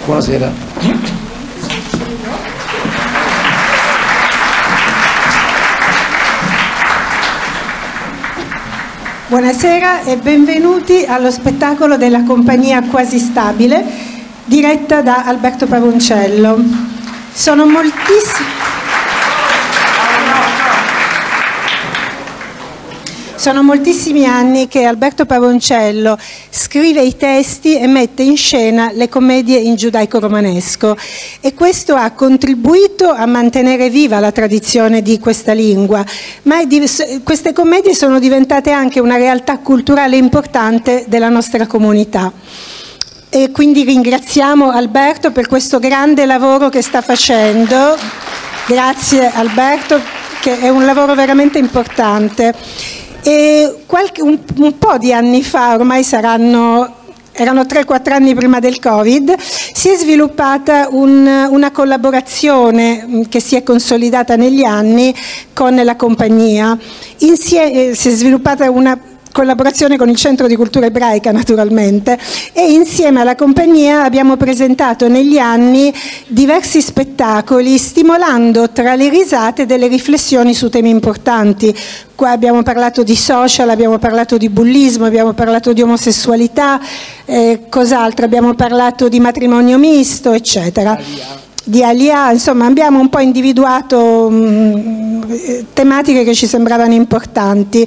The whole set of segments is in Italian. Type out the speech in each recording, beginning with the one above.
Buonasera. Buonasera e benvenuti allo spettacolo della compagnia Quasi Stabile, diretta da Alberto Pavoncello. Sono moltissimi anni che Alberto Pavoncello scrive i testi e mette in scena le commedie in giudaico-romanesco, e questo ha contribuito a mantenere viva la tradizione di questa lingua, ma queste commedie sono diventate anche una realtà culturale importante della nostra comunità. E quindi ringraziamo Alberto per questo grande lavoro che sta facendo. Grazie Alberto, che è un lavoro veramente importante. E un po' di anni fa, ormai erano 3-4 anni prima del Covid, si è sviluppata una collaborazione che si è consolidata negli anni con la compagnia. Si è sviluppata una collaborazione con il Centro di Cultura Ebraica, naturalmente, e insieme alla compagnia abbiamo presentato negli anni diversi spettacoli, stimolando tra le risate delle riflessioni su temi importanti. Qua abbiamo parlato di social, abbiamo parlato di bullismo, abbiamo parlato di omosessualità, cos'altro? Abbiamo parlato di matrimonio misto, eccetera. Di Aliyah, insomma abbiamo un po' individuato tematiche che ci sembravano importanti,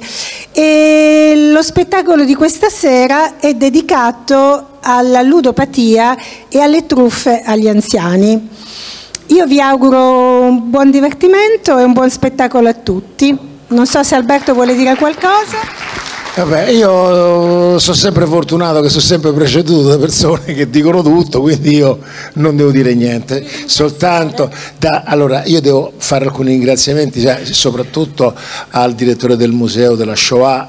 e lo spettacolo di questa sera è dedicato alla ludopatia e alle truffe agli anziani. Io vi auguro un buon divertimento e un buon spettacolo a tutti. Non so se Alberto vuole dire qualcosa. Vabbè, io sono sempre fortunato che sono sempre preceduto da persone che dicono tutto, quindi io non devo dire niente, soltanto allora io devo fare alcuni ringraziamenti, soprattutto al direttore del museo della Shoah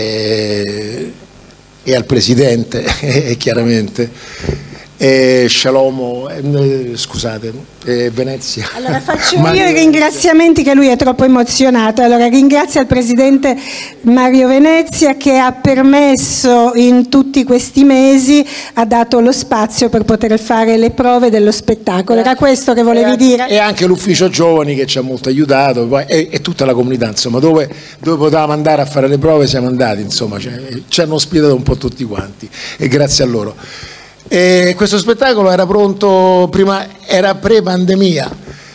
e al presidente chiaramente. Shalomo, scusate, Venezia. Allora faccio io i ringraziamenti, che lui è troppo emozionato. Allora ringrazio il presidente Mario Venezia, che ha permesso in tutti questi mesi, ha dato lo spazio per poter fare le prove dello spettacolo. Era questo che volevi dire? E anche l'ufficio giovani che ci ha molto aiutato, e tutta la comunità, insomma, dove potevamo andare a fare le prove siamo andati, insomma, ci hanno ospitato un po' tutti quanti, e grazie a loro. E questo spettacolo era pronto era pre-pandemia,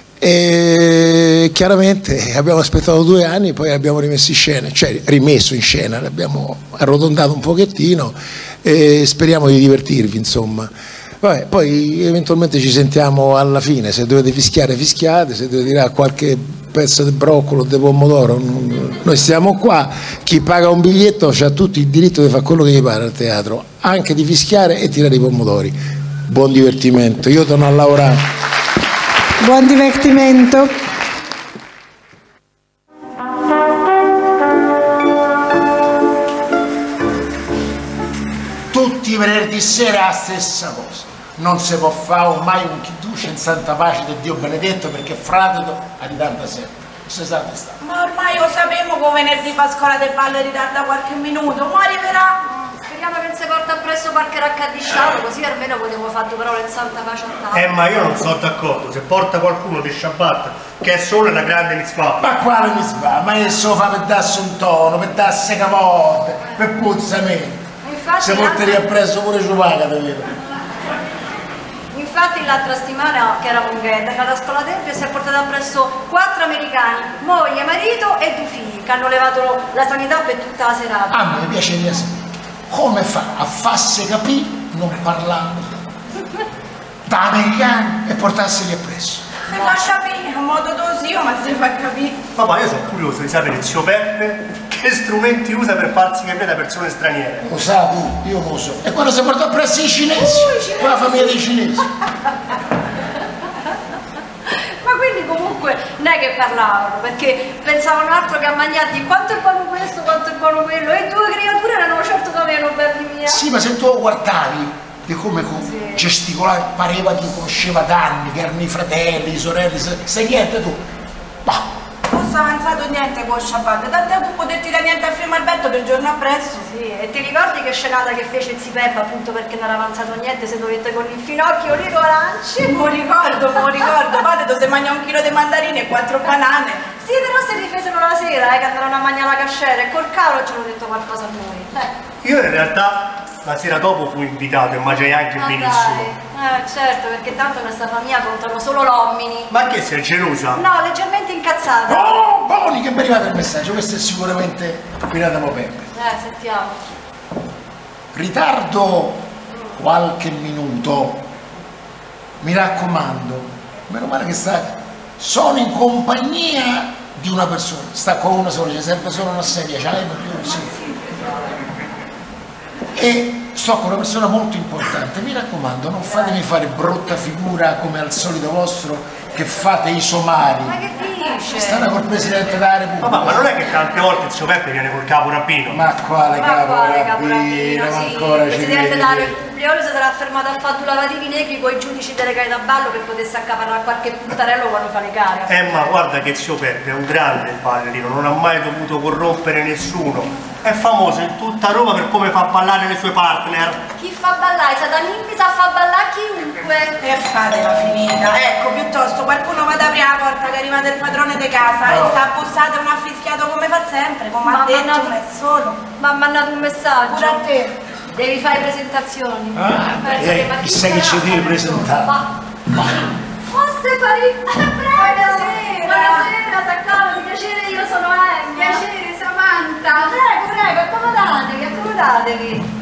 e chiaramente abbiamo aspettato 2 anni, poi l'abbiamo rimesso in scena, l'abbiamo arrotondato un pochettino e speriamo di divertirvi, insomma. Vabbè, poi eventualmente ci sentiamo alla fine, se dovete fischiare fischiate, se dovete tirare qualche pezzo di broccolo o di pomodoro, noi stiamo qua, chi paga un biglietto ha tutto il diritto di fare quello che gli pare al teatro, anche di fischiare e tirare i pomodori. Buon divertimento, io torno a lavorare. Buon divertimento. Tutti i venerdì sera la stessa cosa. Non si può fare ormai un chiduce in santa pace di Dio benedetto, perché fratello ritarda sempre. Non si sa dove sta. Ma ormai lo sapevo che venerdì Pasquale del Valle ritarda qualche minuto, ma arriverà. Speriamo che non si porta appresso qualche racca di Shabbat, così almeno potevo fare 2 parole in santa pace a tavola. Ma io non sono d'accordo, se porta qualcuno di Shabbat, che è solo una grande mitzvah. Ma quale mitzvah? Ma adesso lo fa per darsi un tono, per darsi capote, per puzzamento. Se porteria appresso pure Ciupaca, davvero. Infatti l'altra settimana, che era Monghetta, che alla scuola Tempio si è portato appresso 4 americani, moglie, marito e 2 figli, che hanno levato la sanità per tutta la serata. A me piacerebbe sapere come fa a farsi capire non parlando da americani e portarseli appresso. Si fa capire, a modo d'osio, ma si fa capire. Papà, io sono curioso di sapere zio Peppe che strumenti usa per farsi capire da persone straniere. Lo sa tu, io lo so. E quando si porta appresso i cinesi, quella famiglia dei cinesi. Ma quindi comunque non è che parlavano, perché pensavano altro che a mangiargli quanto è buono questo, quanto è buono quello, e 2 creature erano certo da meno, belli mia. Sì, ma se tu lo guardavi, di come gesticolare, pareva che conosceva da anni, che erano i fratelli, i sorelle, sai chi è tu? Ma lo avanzato niente con Shabbat, tanto tu poterti dare niente a firma Alberto per il giorno appresso. Sì, e ti ricordi che scenata che fece Zipeppa appunto perché non era avanzato niente, se dovette con il finocchio lì aranci? Me lo ricordo, padre se mangia 1 chilo di mandarine e 4 banane. Sì, però se difesero la sera, che andavano a mangiare la cascera e col cavolo ci hanno detto qualcosa a noi. Io in realtà la sera dopo fui invitato e mangiai anche benissimo. Certo, perché tanto nella famiglia contano solo l'omini. Ma che sei gelosa? No, leggermente incazzata. Oh, Boni, che mi è arrivato il messaggio, questo è sicuramente Pirata Peppe. Sentiamo. Ritardo qualche minuto, mi raccomando, meno male che sono in compagnia di una persona, sta con una sola, ci serve solo una sedia, c'è lei più, sì. E sto con una persona molto importante, mi raccomando, non fatemi fare brutta figura come al solito vostro che fate i somari. Ma che dice? Stanno col Presidente della Repubblica. Ma non è che tante volte il zio Peppe viene col capo rabbino? Ma quale capo rabbino? Ma sì. ancora Il ci Presidente della vede? Repubblica si sarà fermato a fare 2 lavativi negri con i giudici delle gare da ballo che potesse accaparrare qualche puntarello quando fa le gare. Ma guarda che zio Peppe è un grande ballerino, non ha mai dovuto corrompere nessuno. È famoso in tutta Roma per come fa ballare le sue partner. Chi fa ballare? I satanimpi sa fa ballare chiunque. E fatela finita. Ecco, piuttosto qualcuno vada ad aprire la porta che è arrivato il padrone di casa e sta bussato e non ha fischiato come fa sempre, come ha detto, non è solo. Ma ha mandato un messaggio. Pure a te. Devi fare presentazioni. Chissà che ci devi presentare. Fosse Buonasera. Buonasera, Saccone, piacere, io sono Emma. Piacere, Samantha. Prego, accomodatevi.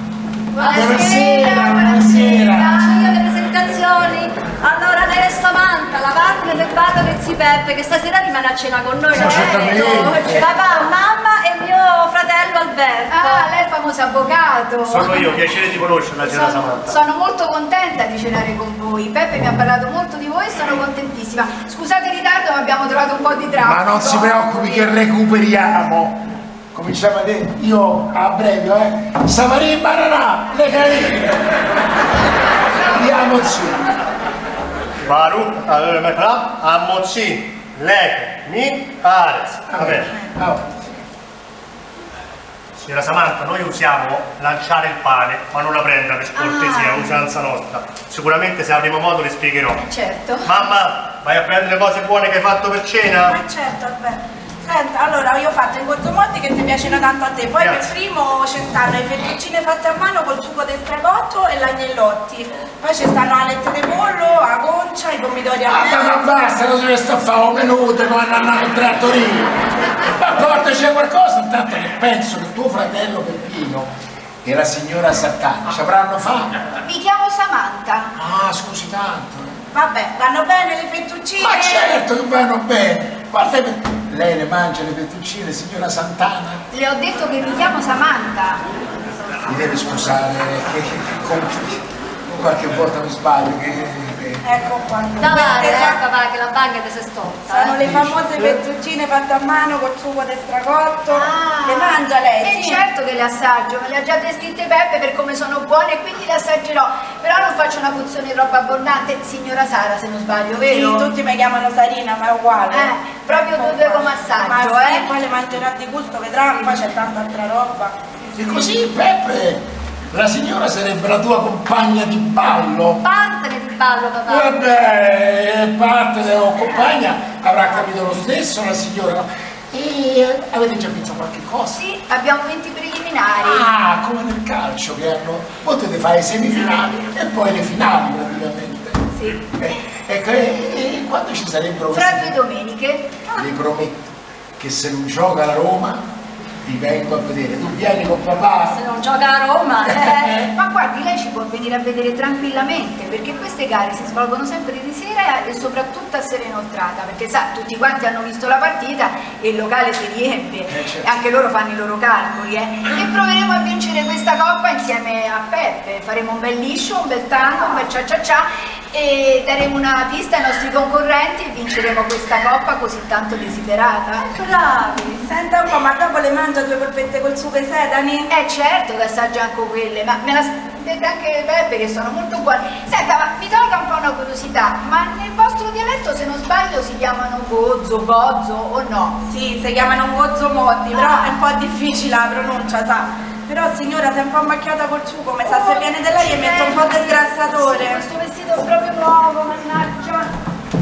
Buonasera. Io le presentazioni. Allora, lei è Samantha, la partner del ballo del zio Peppe, che stasera rimane a cena con noi. Certamente. Papà, mamma e mio fratello Alberto. Ah, lei è il famoso avvocato. Sono io, piacere di conoscerla, signora Samantha. Sono molto contenta di cenare con voi. Peppe mi ha parlato molto di voi e sono contentissima. Scusate il ritardo, ma abbiamo trovato un po' di traffico. Ma non si preoccupi che recuperiamo. Cominciamo a dire, io a breve, Samarin Banana, le carine. Andiamo su. Baru, Ammozzi, Leke, Mi, Ares. Va bene. Signora Samantha, noi usiamo lanciare il pane, ma non la prenda per scortesia, è usanza nostra. Sicuramente se avremo modo le spiegherò. Certo. Mamma, vai a prendere le cose buone che hai fatto per cena? Ma certo, Alberto. Senta, allora io ho fatto il bozzomotti che ti piacciono tanto a te, poi Grazie. per primo ci stanno le fettuccine fatte a mano col sugo di stragotto e l'agnellotti, poi ci stanno alette di pollo, la concia, i pomidori a Ma basta, non si sta a fare un minuto quando andiamo in trattoria. Ma portaci qualcosa, intanto che penso che tuo fratello Peppino e la signora Sartani ci avranno fame. Mi chiamo Samantha. Ah, scusi tanto. Vabbè, vanno bene le fettuccine? Ma certo che vanno bene. Guarda, lei le mangia le fettuccine, signora Santana? Le ho detto che mi chiamo Samantha. Mi deve scusare che qualche volta mi sbaglio Ecco qua. Dai, papà, che la banca ti si storta. Sono le famose fettuccine fatte a mano col sugo di stragotto. Le mangia lei? E Sì. certo che le assaggio, me le ha già descritte Peppe per come sono buone e quindi le assaggerò. Però non faccio una pozione troppo abbondante, signora Sara se non sbaglio, vero? Sì, tutti mi chiamano Sarina, ma è uguale. Proprio due come assaggio, ma sì, poi le mangerà di gusto, vedrà, poi c'è tanta altra roba. E così, Peppe, la signora sarebbe la tua compagna di ballo? Partner di ballo, papà. Vabbè, partner o compagna avrà capito lo stesso la signora. E avete già visto qualche cosa? Sì, abbiamo 20 preliminari. Ah, come nel calcio che hanno. Potete fare i semifinali e poi le finali praticamente. Sì. Ecco, e quando ci sarebbero Fra 2 domeniche. Vi prometto che se non gioca la Roma ti vengo a vedere, tu vieni con papà. Se non gioca a Roma, Ma guardi, lei ci può venire a vedere tranquillamente, perché queste gare si svolgono sempre di sera e soprattutto a sera inoltrata, perché sa, tutti quanti hanno visto la partita e il locale si riempie, certo. e anche loro fanno i loro calcoli, e proveremo a vincere questa coppa insieme a Peppe, faremo un bel liscio, un bel tango, un bel cia cia cia, e daremo una pista ai nostri concorrenti e vinceremo questa coppa così tanto desiderata. Bravi! Senta un po', ma dopo le mangia 2 polpette col sugo e sedani? Certo che assaggia anche quelle, ma me la dite anche Peppe che sono molto buone. Senta, ma mi tolga un po' una curiosità, ma nel vostro dialetto se non sbaglio si chiamano gozzo, Gozzo, Gozzo o no? Sì, si chiamano Gozzo Motti, però è un po' difficile la pronuncia, sa. Però signora, sei un po' macchiata col sugo, come sa, se viene da lei e metto un po' del grassatore. Sì, questo vestito è proprio nuovo, mannaggia.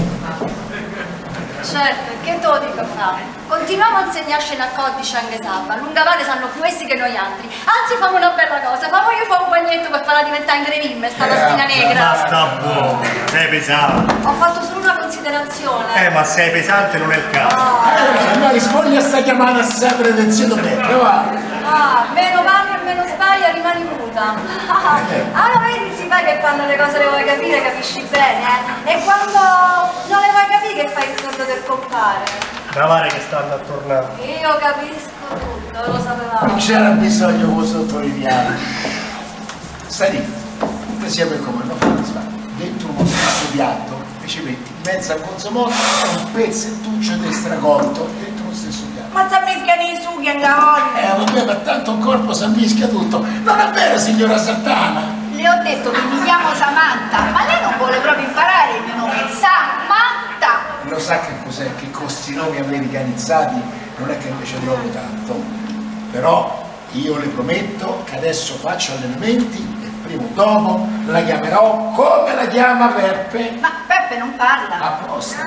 Certo, che te lo dico fare? Continuiamo a insegnare scena a codice anche sabato. Lungavate sanno più questi che noi altri. Anzi, famo una bella cosa, io famo un bagnetto per farla diventare ingrevimme, sta tastina negra. Ma sta buono, sei pesante. Ho fatto solo una considerazione. Ma sei pesante non è il caso. Ma rispondi a sta chiamata sempre del zio Beppe, va? Meno parli e meno sbaglia, rimani muta. Allora vedi, si fa che quando le cose le vuoi capire, capisci bene, eh? E quando non le vuoi capire, che fai il sordo del compare? Gravare che stanno a tornare. Io capisco tutto, lo sapevamo. Non c'era bisogno che sottolineare. Stai lì, te sia per come non fate sbaglio. Dentro uno stesso piatto e ci metti mezza consomotta e un pezzettuccio di stracolto dentro lo stesso piatto. Ma sa mischiano i sughi anche oggi. Vabbè, ma tanto un corpo si ammischia tutto. Non è vero, signora Santana? Le ho detto che mi chiamo Samantha, ma lei non vuole proprio imparare il mio nome. Samantha! Lo sa che cos'è? Che con questi nomi americanizzati non è che invece trovo tanto. Però io le prometto che adesso faccio allenamenti e prima o dopo la chiamerò come la chiama Peppe. Ma Peppe non parla. Apposta.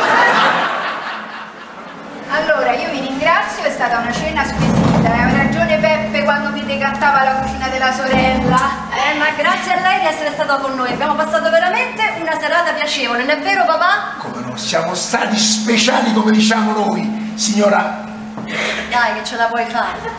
Allora, io vi ringrazio, è stata una cena squisita. Aveva ragione Peppe quando mi decantava la cucina della sorella. Ma grazie a lei di essere stato con noi. Abbiamo passato veramente una serata piacevole, non è vero papà? Come no? Siamo stati speciali come diciamo noi, signora. Dai che ce la puoi fare.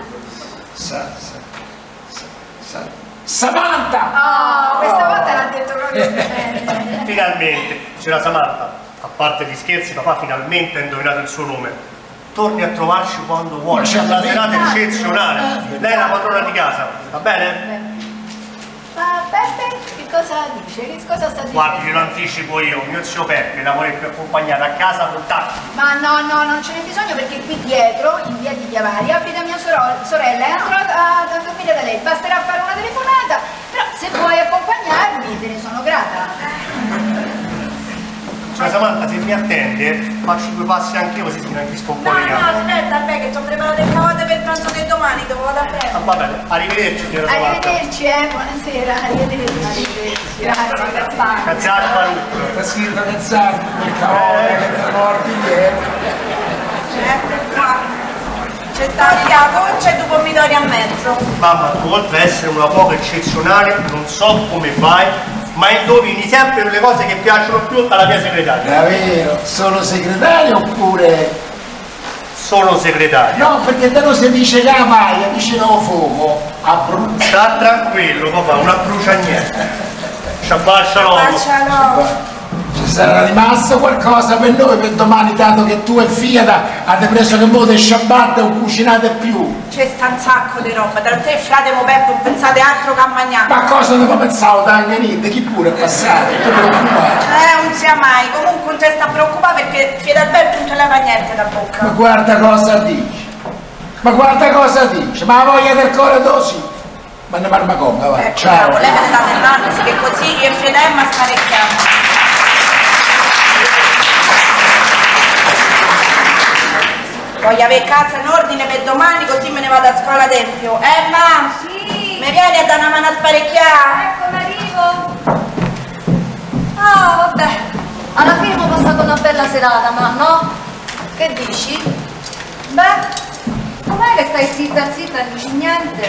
Samantha! Questa volta l'ha detto proprio bene. Finalmente, c'era Samantha. A parte gli scherzi, papà finalmente ha indovinato il suo nome. Torni a trovarci quando vuoi, c'è una serata eccezionale. Lei è la padrona di casa, va bene? Ma Peppe che cosa dice? Che cosa sta dicendo? Guardi, glielo anticipo io, mio zio Peppe la vuole più accompagnata a casa con tatti. Ma no, non ce n'è bisogno perché qui dietro, in via di Chiavari, abita mia sorella e andrò a dormire da lei. Basterà fare una telefonata, però se vuoi accompagnarmi te ne sono grata. Cioè Samantha, se mi attende, faccio due passi anche io così mi ranchisco un po' No, le gambe. aspetta, beh, che ti ho preparato il cavote per il pranzo di domani, te lo vado a prendere. Va bene, arrivederci signora Samantha. Arrivederci, buonasera, arrivederci. Grazie. Cazzacco a tutto. Sta scritto Cazzacco, il cavolo che tra morti ieri. Ecco qua. C'è sta la goccia e due pomidori a mezzo. Mamma, tu oltre ad essere una cuoca eccezionale, non so come fai, ma indovini sempre le cose che piacciono più alla mia segretaria. Davvero? Sono segretario oppure... Sono segretario. No, perché te non si dice che la maglia vicino al fuoco a Sta tranquillo, papà, non brucia niente. Sciabascialo. Faccialo. Ci sarà rimasto qualcosa per noi per domani, dato che tu e Fiat avete preso che mo' di Shabbat non cucinate più. C'è sta un sacco di roba, tra te e frate Peppe non pensate altro che a mangiare. Ma cosa non pensavo da niente? Chi pure è passato? Tu preoccupare. Non sia mai, comunque non ti sta a preoccupare perché Fiat Alberto non te leva niente da bocca. Ma guarda cosa dici. Ma guarda cosa dici. Ma la voglia del cuore dosi. Ma ne parla come, va. Ecco, Ciao. bravo, lei me ne date l'anzi che così io e Fiat Emma sparecchiamo. Voglio avere casa in ordine per domani così me ne vado a scuola tempio. Emma! Sì. Mi vieni a dare una mano a sparecchiare? Ecco arrivo. Vabbè. Alla fine abbiamo passato una bella serata, ma no? Che dici? Beh, com'è che stai zitta zitta e non dici niente?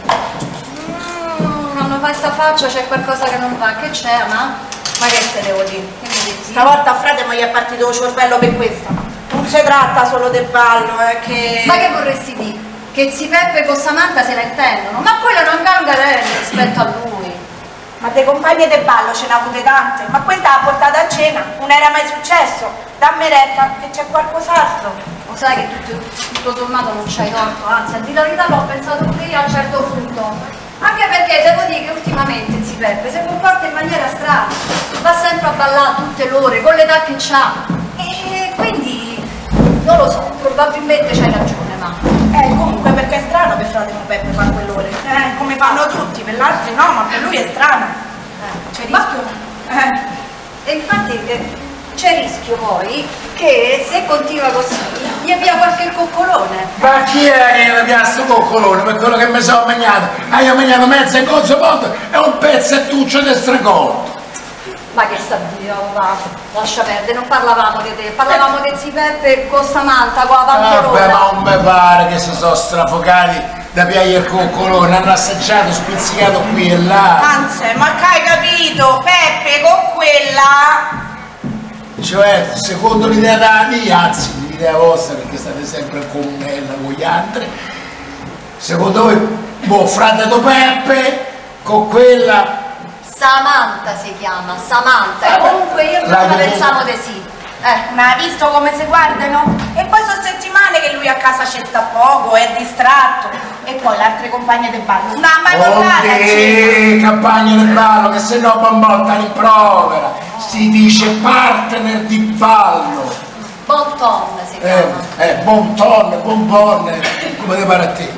Quando fai sta faccia c'è qualcosa che non va. Che c'è, ma? Ma che te devo dire? Che mi dici? Stavolta a frate mi è partito il cervello per questa. Non si tratta solo del ballo, che... Ma che vorresti dire? Che zi Peppe con Samantha se la intendono? Ma quella non gangarelli rispetto a lui. Ma dei compagni del ballo ce ne ha avute tante, ma questa l'ha portata a cena, non era mai successo. Dammi retta che c'è qualcos'altro. Lo sai che tutto sommato non c'hai torto, anzi a dire la verità l'ho pensato pure io a un certo punto. Anche perché devo dire che ultimamente zi Peppe si comporta in maniera strana, va sempre a ballare tutte le ore, con l'età che c'ha. E quindi non lo so, probabilmente c'hai ragione, ma... Comunque perché è strano per frate Peppe fare quell'ore. Come fanno tutti, per l'altro no, ma per lui è strano. C'è rischio. E infatti c'è rischio poi che se continua così gli via qualche coccolone. Ma chi è che gli via sto coccolone? Per quello che mi sono mangiato. Io ho mangiato mezzo cozzo potto e un pezzettuccio di stracotto. Ma che sta Dio, va, lascia perdere, non parlavamo di te, parlavamo di zii Peppe con Samantha, con la panterona. Vabbè, ma non mi pare che si sono strafocati da pigliare il coccolone, hanno assaggiato, spizzicato qui e là. Anzi, ma che hai capito? Peppe con quella... Cioè, secondo l'idea della mia, anzi l'idea vostra, perché state sempre con me, con gli altri, secondo voi, boh, fratello Peppe, con quella... Samantha si chiama, Samantha, e comunque io prima pensavo di sì. Ma hai visto come si guardano? E poi sono settimane che lui a casa ci sta poco, è distratto. E poi le altre compagne del ballo. Non ha mai portato a cena. Campagne del ballo, che se no bambotta rimprovera. Si dice partner di ballo. Bonton si chiama. Bonton, bonbon, come ti pare a te?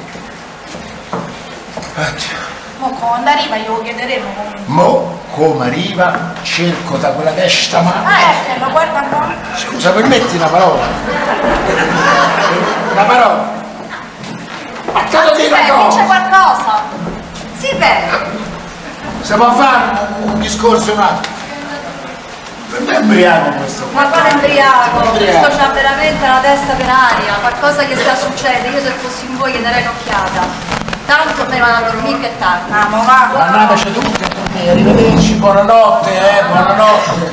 Mo quando arriva glielo chiederemo comunque. Mo come arriva cerco da quella testa male. Lo guarda un po'. Scusa, permetti una parola? Una parola? Ma te lo dico una cosa? C'è qualcosa? Sì, bene. Si può fare un discorso un attimo? Per me è embriaco questo. Ma quale embriaco? Questo c'ha veramente la testa per aria, qualcosa che sta succedendo. Io se fossi in voi gli darei un'occhiata. Tanto me ne vanno a dormire che è tardi. Andiamo, va. Andateci tutti a dormire, arrivederci, buonanotte, buonanotte.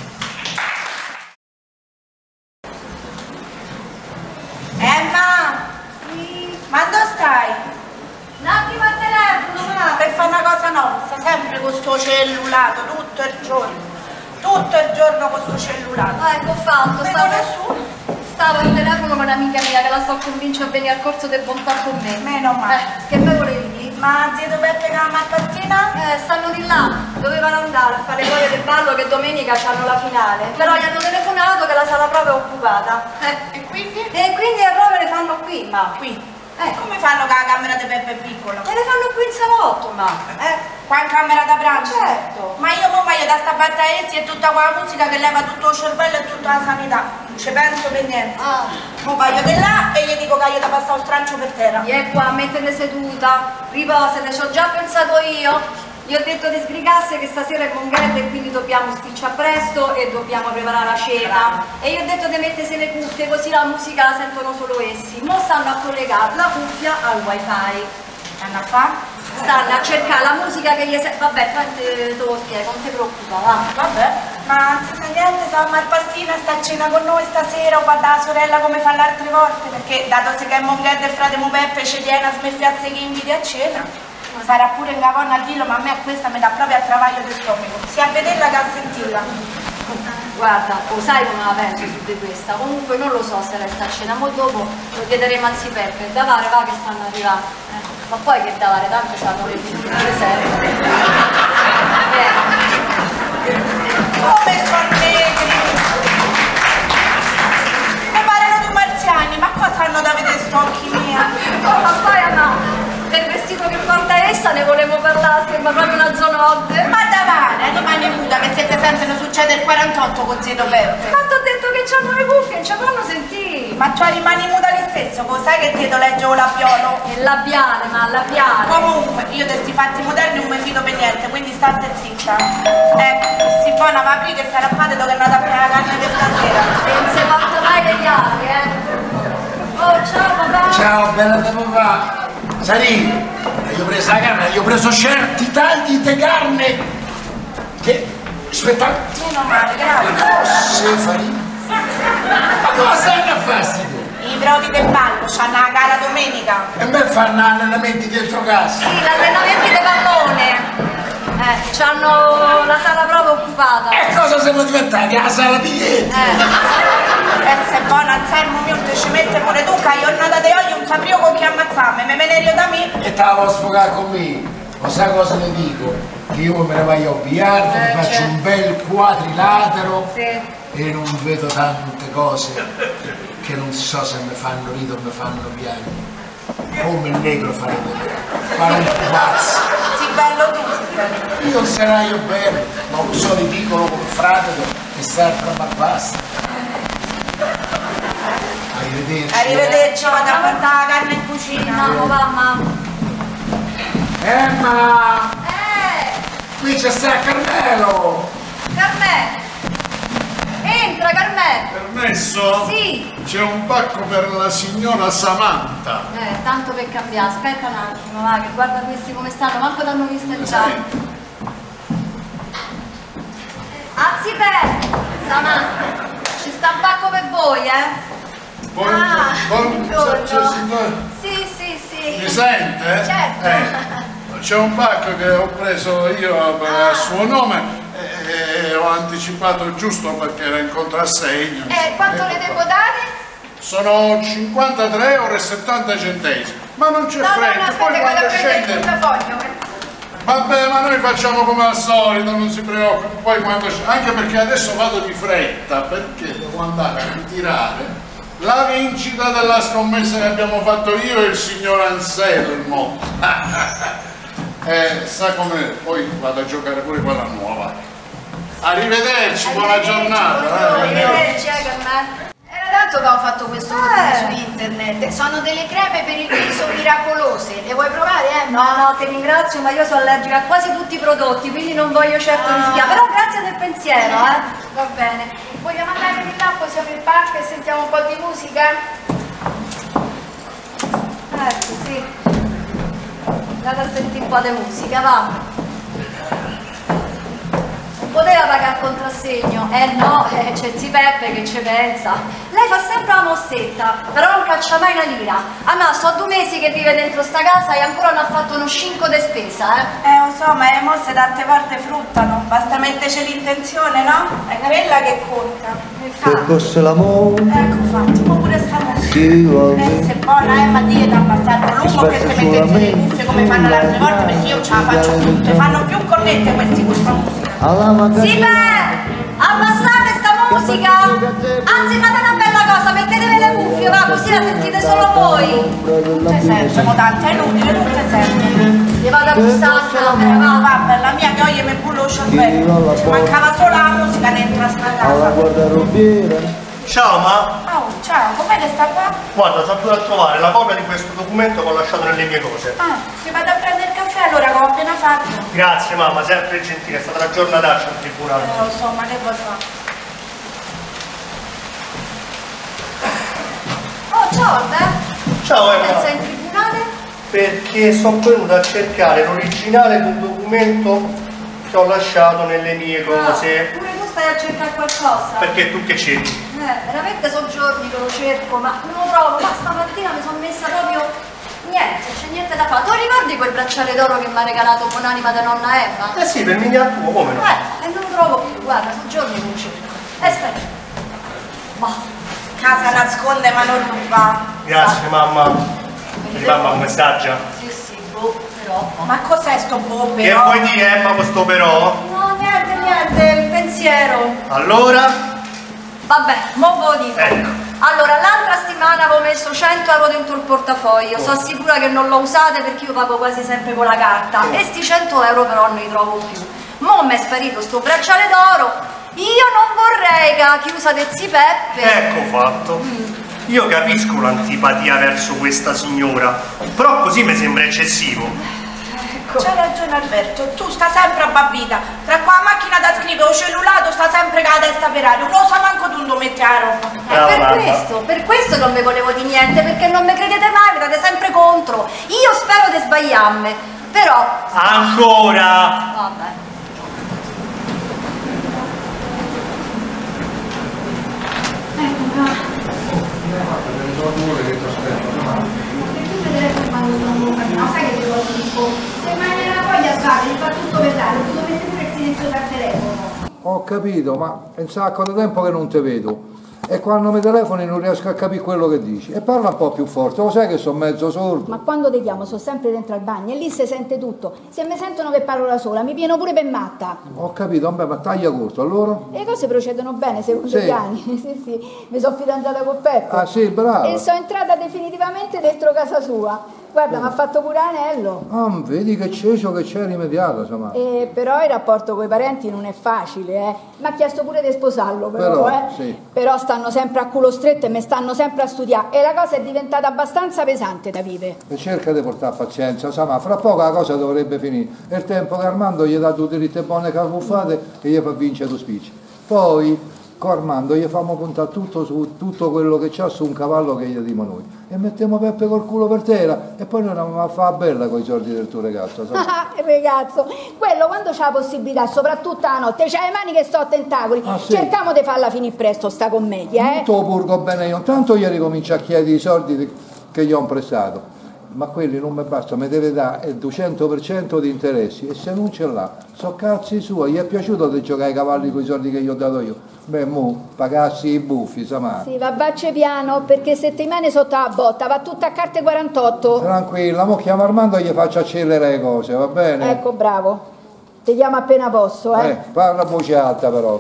Emma! Ma dove stai? Un attimo al telefono, ma. Per fare una cosa no, sta sempre con sto cellulato, tutto il giorno. Tutto il giorno con sto cellulato. Ecco fatto, stavo al telefono con un'amica mia che la sto convincendo a venire al corso del bontà con me. Meno male. Che me volevi dire? Ma zio Peppe con la mattina? Stanno di là, dovevano andare a fare le prove del ballo che domenica c'hanno la finale. Però gli hanno telefonato che la sala prove è occupata. E quindi? E quindi le prove le fanno qui, ma. Qui. Come fanno che la camera di Peppe è piccola? E le fanno qui in salotto, ma. Qua in camera da pranzo? Certo. Ma io mo voglio da sta parte a essi e tutta quella musica che leva tutto il cervello e tutta la sanità. Non ci penso per niente. Mo voglio di là e gli dico che io da passare un straccio per terra. Vieni qua, mettete seduta, riposate, ci ho già pensato io. Gli ho detto di sbrigarsi che stasera è Monghello e quindi dobbiamo spicciare presto e dobbiamo preparare la cena. E gli ho detto di mettersi le cuffie così la musica la sentono solo essi. Mo stanno a collegare la cuffia al wifi. Stanno a fare? Stanno a cercare la musica che gli serve. Vabbè, te lo spiego, non ti preoccupare, va. Vabbè. Ma se sa niente, sa Marpastina sta a cena con noi stasera o guarda la sorella come fa le altre volte? Perché dato che è Monghello e frate Peppe ci tiene a smeffiarsi che inviti a cena. Sarà pure in gavonna a dirlo, ma a me questa mi dà proprio a travaglio del stomaco. Sia a vederla che a sentirla. Guarda, lo sai come la penso su di questa? Comunque non lo so se resta a cena, ma dopo lo chiederemo a zii Peppe. Davare va che stanno arrivando. Ma poi che davare, tanto c'hanno le figure sempre. Come sono negri! Mi parano due marziani, ma qua sanno da vedere sto occhi mia. Oh, ma poi no! Del vestito che porta essa ne volevo parlare, sembra proprio una zonodde. Ma davare, rimane muta che siete sentono succede il 48 con zio Peppe. Ma ti ho detto che c'hanno le cuffie, non ci fanno sentire. Ma tu rimani muta lo stesso, sai che ti leggo l'abbiolo? Il labiale, ma labiale. Comunque, io di sti fatti moderni non mi fido per niente, quindi state zitta. Si buona va aprire che sarà padre dove è andata a prendere la carne di stasera. E non si porta mai degli altri, Oh, ciao papà. Ciao, bella da papà. Sari, io ho preso la carne, io ho preso certi tagli di carne che... Aspetta. Meno male, grazie. Se farì. Ma cosa stanno a fastidio? I prodi del ballo, c'hanno la gara domenica. E me fanno allenamenti dentro casa. Sì, l'allenamenti di pallone. C'hanno la sala prova occupata. E cosa siamo diventati? La sala biglietti? Se buona Anselmo mio te ci mette pure tu che giornata di oggi un caprio con chi ammazzame, me ne rio da me. E te la posso sfogare con me. Ma sai cosa ne dico? Che io me ne vado a biliardo, mi faccio un bel quadrilatero e non vedo tante cose che non so se mi fanno ridere o mi fanno piangere. Come il negro farebbe. Fare un pazzo. Sì, bello tu, sì, bello. Io un seraio bello, ma un solo piccolo come fratello. E sempre ma basta. Arrivederci. Arrivederci, vado a portare la carne in cucina. Andiamo, mamma. Emma! Qui c'è sta Carmelo! Carmè! Entra, Carmè! Permesso? Sì! C'è un pacco per la signora Samantha. Tanto per cambiare, aspetta un attimo, va, che guarda questi come stanno, manco t'hanno visto entrare. Anzi, Samantha, ci sta un pacco per voi, buongiorno. Sì. Mi sente? Certo. C'è un pacco che ho preso io a suo nome e ho anticipato giusto perché era in contrassegno. Quanto le devo dare? Sono 53,70 €. Ma non c'è fretta, aspetta, poi quando vado a prendere scende... il portafoglio. Vabbè, ma noi facciamo come al solito, non si preoccupi. Poi quando... Anche perché adesso vado di fretta, perché devo andare a ritirare la vincita della scommessa che abbiamo fatto io e il signor Anselmo. Sa come, poi vado a giocare pure quella nuova. Arrivederci, buona giornata. Arrivederci, Carmè. Era tanto che ho fatto questo ordine su internet. Sono delle creme per il viso miracolose. Le vuoi provare, No, ti ringrazio, ma io sono allergica a quasi tutti i prodotti, quindi non voglio certo rischiare. Però grazie del pensiero, Va bene. Vogliamo andare di là, poi siamo in parco e sentiamo un po' di musica? Sì. Andate a sentire un po' di musica, va. Poteva pagare il contrassegno? No, c'è zi Peppe che ci pensa. Lei fa sempre la mossetta, però non caccia mai una lira. No, so 2 mesi che vive dentro sta casa e ancora non ha fatto uno scinco di spesa, Lo so, ma le mosse tante volte fruttano. Basta metterci l'intenzione, no? È quella che conta. Se fosse l'amore. Ecco fatto, ma pure sta musica. Se buona, ma Dio da abbassare il volume che se mettesse le cuffie come fanno le altre volte, perché io ce la faccio tutte. Fanno più cornette questi con sta musica. Sì, abbassate sta musica! Anzi, fate una bella cosa, mettetevi le cuffie, va, così la sentite solo voi! Tutte servono tante, è inutile, tutte servono. Li vado a bussare a camera, va! Va, bella mia, che oggi mi bullo il cervello. Ci mancava solo la musica dentro a sta casa. Ciao, ma... Oh, ciao, com'è che sta qua? Guarda, sono venuto a trovare la copia di questo documento che ho lasciato nelle mie cose. Ti vado a prendere il caffè allora che ho appena fatto. Grazie mamma, sempre gentile, è stata una giornataccia in tribunale. Lo so, ma che vuoi fare? Oh, ciao, Ciao, Emma. sei in tribunale? Perché sono venuto a cercare l'originale di un documento che ho lasciato nelle mie cose. Pure tu stai a cercare qualcosa? Perché tu che cerchi? Veramente sono giorni che lo cerco, ma non lo trovo. Ma stamattina mi sono messa proprio... Niente, c'è niente da fare. Tu ricordi quel bracciale d'oro che mi ha regalato con anima da nonna Emma? Sì, per mignar tuo, come no? E non lo trovo più, guarda, sono giorni che lo cerco. Aspetta. Ma... Casa nasconde ma non ruba. Grazie mamma. Di mamma un messaggio? Sì, però... Ma cos'è sto però? Che vuoi dire Emma questo però? No, niente, il pensiero. Allora? Vabbè, mo ve lo dico. Ecco. Allora, l'altra settimana avevo messo 100 euro dentro il portafoglio. Sono sicura che non lo usate perché io pago quasi sempre con la carta. E sti 100 euro però non li trovo più. Mo' mi è sparito sto bracciale d'oro. Io non vorrei che la chiusa del zi Peppe... Ecco fatto. Io capisco l'antipatia verso questa signora, però così mi sembra eccessivo. C'ha ragione Alberto, tu sta sempre abbabbita. Tra qua la macchina da scrivere o cellulato sta sempre con la testa per aria. Non sa manco tu dove metti la roba. Per questo non vi volevo di niente, perché non mi credete mai, mi date sempre contro. Io spero di sbagliarmi, però... Ancora! Vabbè. No, sai che ti posso dire? Se mai nella voglia scade, gli fa tutto per dare, tu metti pure il silenzio dal telefono. Ho capito, ma è un sacco di tempo che non ti vedo. e quando mi telefoni non riesco a capire quello che dici. E parla un po' più forte, lo sai che sono mezzo sordo. Ma quando te chiamo sono sempre dentro al bagno e lì si sente tutto. Se mi sentono che parlo da sola mi pieno pure per matta. Ho capito, vabbè, ma taglia corto, allora? Le cose procedono bene secondo gli anni. Sì, mi sono fidanzata con Peppe. Ah sì, bravo. E sono entrata definitivamente dentro casa sua. Guarda, mi ha fatto pure anello. Ah, vedi che cecio che c'è rimediato, insomma. Però il rapporto con i parenti non è facile, Mi ha chiesto pure di sposarlo, però sì. Però stanno sempre a culo stretto e mi stanno sempre a studiare. E la cosa è diventata abbastanza pesante da vivere. E cerca di portare pazienza, ma fra poco la cosa dovrebbe finire. È il tempo che Armando gli dà tutte le buone camuffate e gli fa vincere lo spiccio. Poi con Armando gli facciamo puntare tutto su tutto quello che c'ha su un cavallo che gli diamo noi. E mettiamo Peppe col culo per terra e poi noi andiamo a fare bella con i soldi del tuo ragazzo. Ragazzo, quello quando c'ha la possibilità, soprattutto la notte, c'ha le mani che sto a tentacoli. Sì. Cerchiamo di farla finire presto sta commedia, Tutto purgo bene io. Intanto ieri comincio a chiedere i soldi che gli ho prestato. Ma quelli non mi basta, mi deve dare il 200% di interessi e se non ce l'ha, so cazzi suoi, gli è piaciuto di giocare ai cavalli con i soldi che gli ho dato io? Beh, mo, pagassi i buffi, Samara. Sì, va bacce piano, perché settimane sotto la botta, va tutta a carte 48. Tranquilla, mo chiamo Armando e gli faccio accelerare le cose, va bene? Ecco, bravo. Ti chiamo appena posso, Parla voce alta però.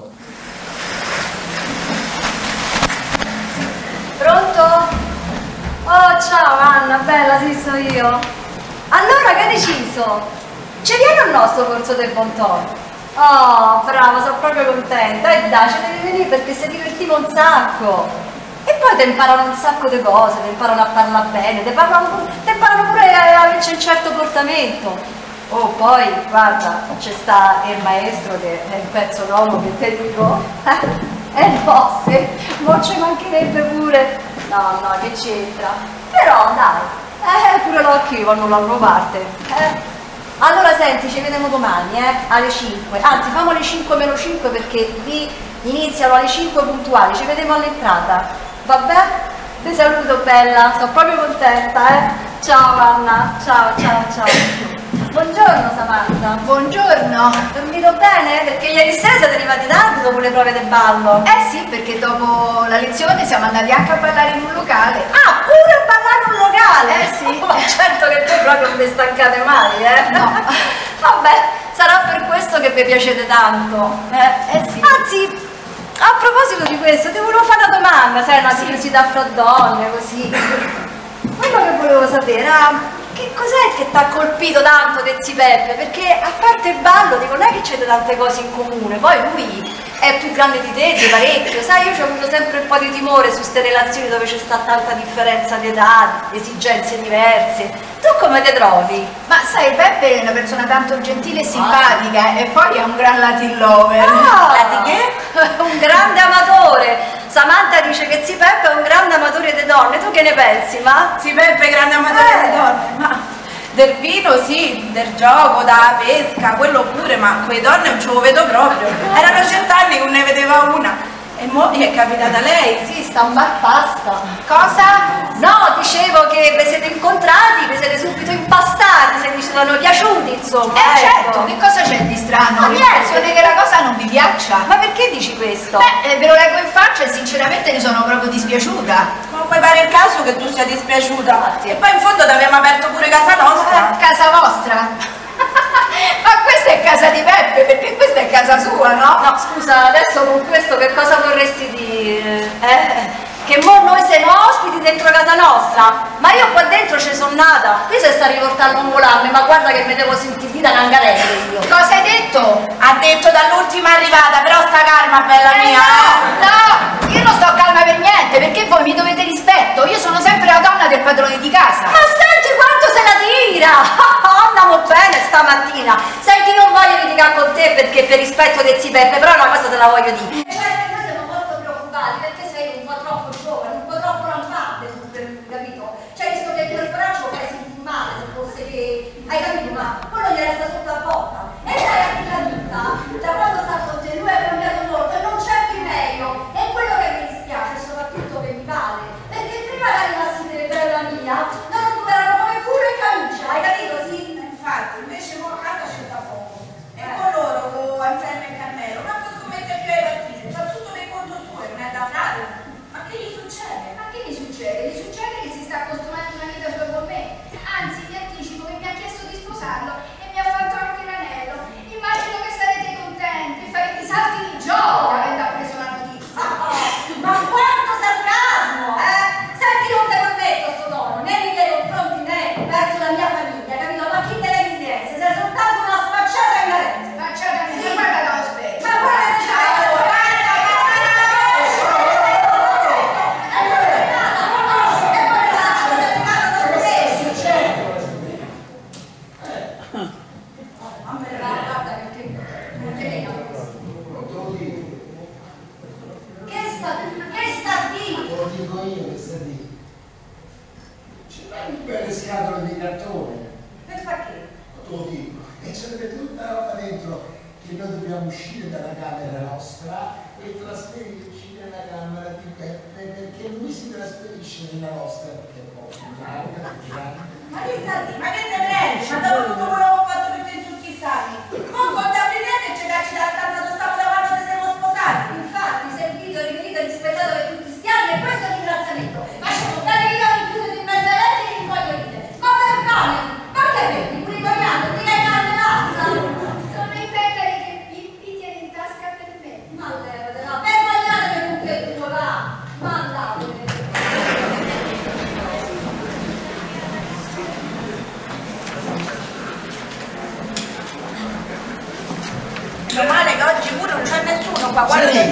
Pronto? Oh, ciao Anna, bella, sì, so io. Allora, che hai deciso? Ci vieni al nostro corso del bon ton? Oh, brava, sono proprio contenta. E dai, ci devi venire perché si divertiva un sacco. E poi ti imparano un sacco di cose, ti imparano a parlare bene, ti imparano pure a avere un certo portamento. Oh, poi, guarda, c'è sta il maestro che è un pezzo d'uomo che te dico. No, se, non ci mancherebbe pure. No, che c'entra. Però, dai, pure l'occhio vanno dalla loro parte. Allora, senti, ci vediamo domani, alle 5. Anzi, famo alle 5 meno 5 perché qui iniziano alle 5 puntuali. Ci vediamo all'entrata. Vabbè? Ti saluto, bella. Sono proprio contenta, Ciao, Anna. Ciao. Buongiorno Samantha. Buongiorno. Dormito bene? Perché ieri sera siete arrivati tardi dopo le prove del ballo. Sì, perché dopo la lezione siamo andati anche a ballare in un locale. Ah, pure a ballare in un locale? Sì. Ma certo che voi proprio non vi stancate mai, No. Vabbè, sarà per questo che vi piacete tanto. Sì. Anzi, a proposito di questo, ti volevo fare una domanda, sai, una curiosità fra donne, così. Quello che volevo sapere che cos'è che ti ha colpito tanto del Peppe? Perché a parte il ballo, dico, non è che c'è tante cose in comune, poi lui è più grande di te, di parecchio, sai, io ho avuto sempre un po' di timore su queste relazioni dove c'è stata tanta differenza di età, di esigenze diverse. Tu come ti trovi? Ma sai, Peppe è una persona tanto gentile e simpatica e poi è un gran Latin lover. Un grande amatore. Samantha dice che Peppe è un grande amatore di donne, tu che ne pensi, ma? Peppe è grande amatore di donne, ma del vino sì, del gioco, da pesca, quello pure, ma quelle donne non ce lo vedo proprio. Erano 100 anni che non ne vedeva una. E mo gli è capitata lei. Sì, sta un bar pasta. Cosa? No, dicevo che vi siete incontrati, vi siete subito impastati, se vi sono piaciuti, insomma. Certo, che cosa c'è di strano? Ma L'impressione che la cosa non vi piaccia. Ma perché dici questo? Ve lo leggo in faccia e sinceramente ne sono proprio dispiaciuta. Comunque pare il caso che tu sia dispiaciuta. E poi in fondo ti abbiamo aperto pure casa nostra. Casa vostra? Ma questa è casa di Peppe, perché questa è casa sua, no? No, scusa, adesso con questo che cosa vorresti dire? Che mo noi siamo ospiti dentro casa nostra, ma io qua dentro ci sono nata, qui si sta riportando un volante, ma guarda che mi devo sentire da nangarello io. Cosa hai detto? Ha detto dall'ultima arrivata, però sta calma, bella mia. No, io non sto calma per niente, perché voi mi dovete rispetto, io sono sempre la donna del padrone di casa. Ma senti quanto se la tira! Andiamo bene stamattina. Senti, non voglio litigare con te perché per rispetto del Peppe, però una cosa te la voglio dire. Certo, noi siamo molto preoccupati perché sei un po' troppo giovane, un po' troppo rampante, capito? Cioè, visto che quel braccio fai sentire male, se fosse che... Hai capito? Ma quello gli resta sotto a botta. E sai, anche la vita, da quando sta con te, lui ha cambiato molto e non c'è più meglio. E quello che mi dispiace, soprattutto che mi pare, perché prima che arrivassi delle bella mia, non erano come culo e camicia, hai capito? Sì? Infatti, invece mo a casa c'è da poco. E con loro, con Anselmo e Carmelo, ma tu scommetti più ai partiti. trasferisce nella nostra perché è un po' più larga, più grande. Ma che sta lì? Ma che te prendi? Ma dopo tutto quello che ho fatto per te in tutti i stati. Non conta prima che ci dacci la stanza dove stavo da quando ci siamo sposati. Infatti, servito, riverito e rispettato per tutti sti anni e questo è il ringraziamento. Facevo dare io in chiudo di mezzo a letti e rincoglionite. Ma per cane? Ma che vedi? Pure cogliando, ti dai carne mazza? Sono i peccari che ti tieni in tasca per me. Ma levatela, per guardare che non credo va. Ma andatevene. Meno male che oggi pure non c'è nessuno qua. Guarda Sì.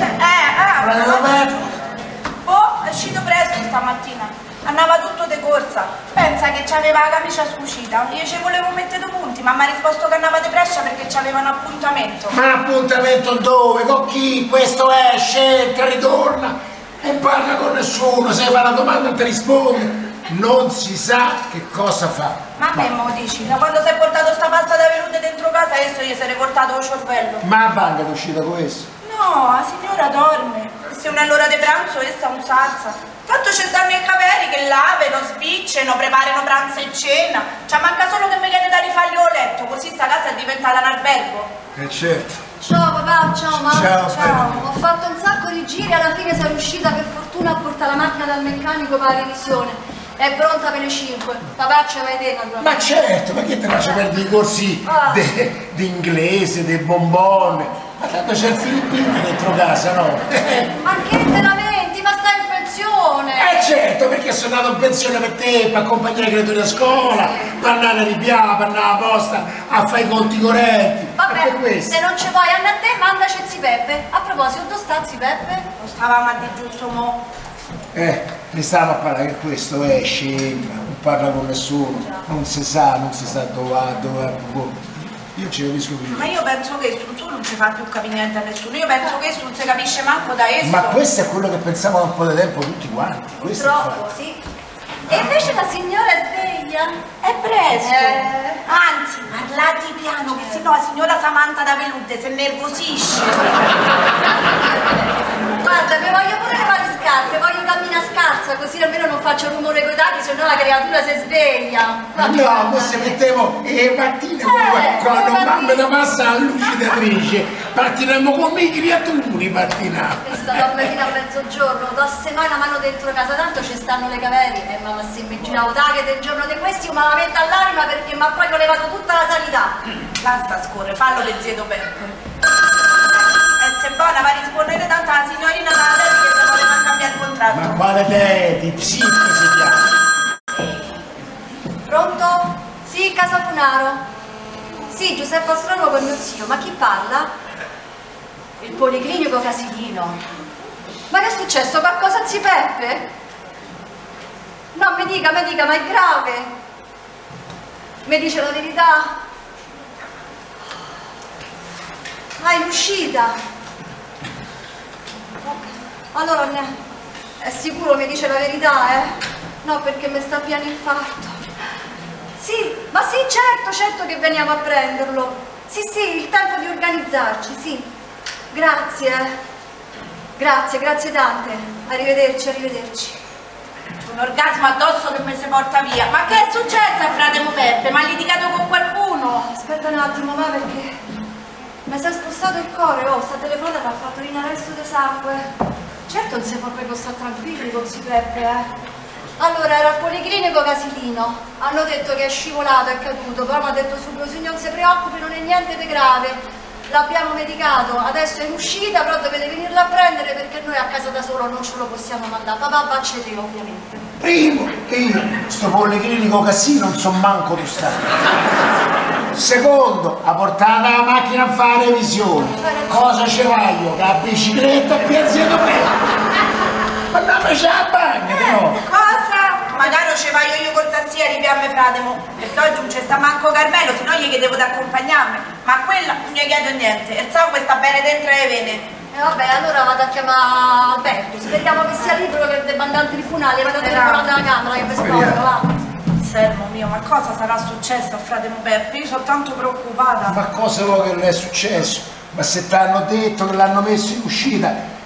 Oh, è uscito presto stamattina. Andava tutto de corsa. Pensa che c'aveva la camicia scucita. Io ci volevo mettere due punti, ma mi ha risposto che andava di prescia perché c'aveva un appuntamento. Ma appuntamento dove? Con chi? Questo esce, entra, ritorna e parla con nessuno. Se fa una domanda non ti risponde. Non si sa che cosa fa. Ma a me mo dici, da quando si è portato sta pasta da venuta dentro casa, adesso gli si è portato il cervello. Ma a banca è uscita questo? No, la signora dorme. E se non è l'ora di pranzo, essa un salsa. Tanto ci stanno i caveri che lavano, spicciano, preparano pranzo e cena. Cioè manca solo che mi chiede da rifargli il letto, così sta casa è diventata un albergo. Certo. Ciao papà, ciao mamma. Ciao. Ho fatto un sacco di giri, alla fine sono riuscita per fortuna a portare la macchina dal meccanico per la revisione. È pronta per le 5. Papà ce l'hai te naturalmente. Ma certo, ma che te lascia perdere i corsi di inglese, dei bonbon? Ma tanto c'è il Filippino dentro casa, no? Ma che te lamenti? Ma stai in pensione! Certo, perché sono andato in pensione per te, per accompagnare i creatori a scuola, per andare a ripiare, per andare alla posta, a fare i conti correnti. Vabbè, se non ci vuoi andare a te, mandaci Zi Peppe. A proposito, dove sta Zi Peppe? Lo stavamo a di giusto mo. Ne stavamo a parlare che questo esce, entra, non parla con nessuno, non si sa dove va. Io ci capisco più. Ma io penso che su non si fa più capire niente a nessuno. Io penso che non si capisce manco da esso. Ma questo è quello che pensavano un po' di tempo tutti quanti. Purtroppo, sì. E invece la signora è sveglia? È presto. Anzi, parlate piano, che sennò la signora Samantha da Velude si innervosisce. Guarda, mi voglio pure levare le scarpe, voglio camminare scarsa, così almeno non faccio rumore coi dati, se no la creatura si sveglia. Ma no, noi se mettevo mattina quando mamma da massa a lucidatrice, partiremo come i creaturi, partiremo. È stata a fino a mezzogiorno, da settimana una mano dentro casa, tanto ci stanno le caveri, e mamma si immaginavo che del giorno di questi io me la metto all'anima perché mi ha proprio levato tutta la sanità. Basta scorre, fallo del zio Peppe. Se buona va a rispondere tanto alla signorina Nadeli che se voleva cambiare il contratto. Ma quale Teti? Psiche si chiama. Pronto? Sì, Casa Funaro. Sì, Giuseppe Astronomo con mio zio, ma chi parla? Il Policlinico Casilino. Ma che è successo? Qualcosa a Zi Peppe? No, mi dica, ma è grave. Mi dice la verità? Ah, in uscita? Allora, è sicuro mi dice la verità, eh? No, perché mi sta pieno infarto. Sì, ma sì, certo che veniamo a prenderlo. Sì, il tempo di organizzarci, sì. Grazie tante. Arrivederci. Un orgasmo addosso che mi si porta via. Ma che è successo a frate Peppe? Ma ha litigato con qualcuno? Aspetta un attimo, ma perché mi si è spostato il cuore, sta telefonata mi ha fatto in arresto di sangue. Certo non si può proprio stare tranquilli con Zi Peppe, Allora, era al Policlinico Casilino. Hanno detto che è scivolato, è caduto, però mi ha detto subito, signor, non si preoccupi, non è niente di grave. L'abbiamo medicato, adesso è in uscita, però dovete venirlo a prendere perché noi a casa da solo non ce lo possiamo mandare. Papà va a cedere, ovviamente. Primo, io, sto Policlinico Casino, non so manco tu stato. Secondo, ha portato la macchina a fare revisioni. Cosa ce io? Che la bicicletta e piazzato me. Andiamoci a bagno, no? Cosa? Magari ci vaio io col tassì a ripiarmi Fratemo. Perché oggi non c'è sta manco Carmelo, se no gli chiedevo di accompagnarmi. Ma quella non gli chiedo niente. Il sangue sta bene dentro le vene. E vabbè, allora vado a chiamare Alberto. Speriamo che sia libero, che debba andare al tribunale. Vado a telefonare alla camera, che mi sposto, va. Servo mio, ma cosa sarà successo a Fratemo Peppe? Io sono tanto preoccupata. Ma cosa vuoi che non è successo? Ma se ti hanno detto che l'hanno messo in uscita,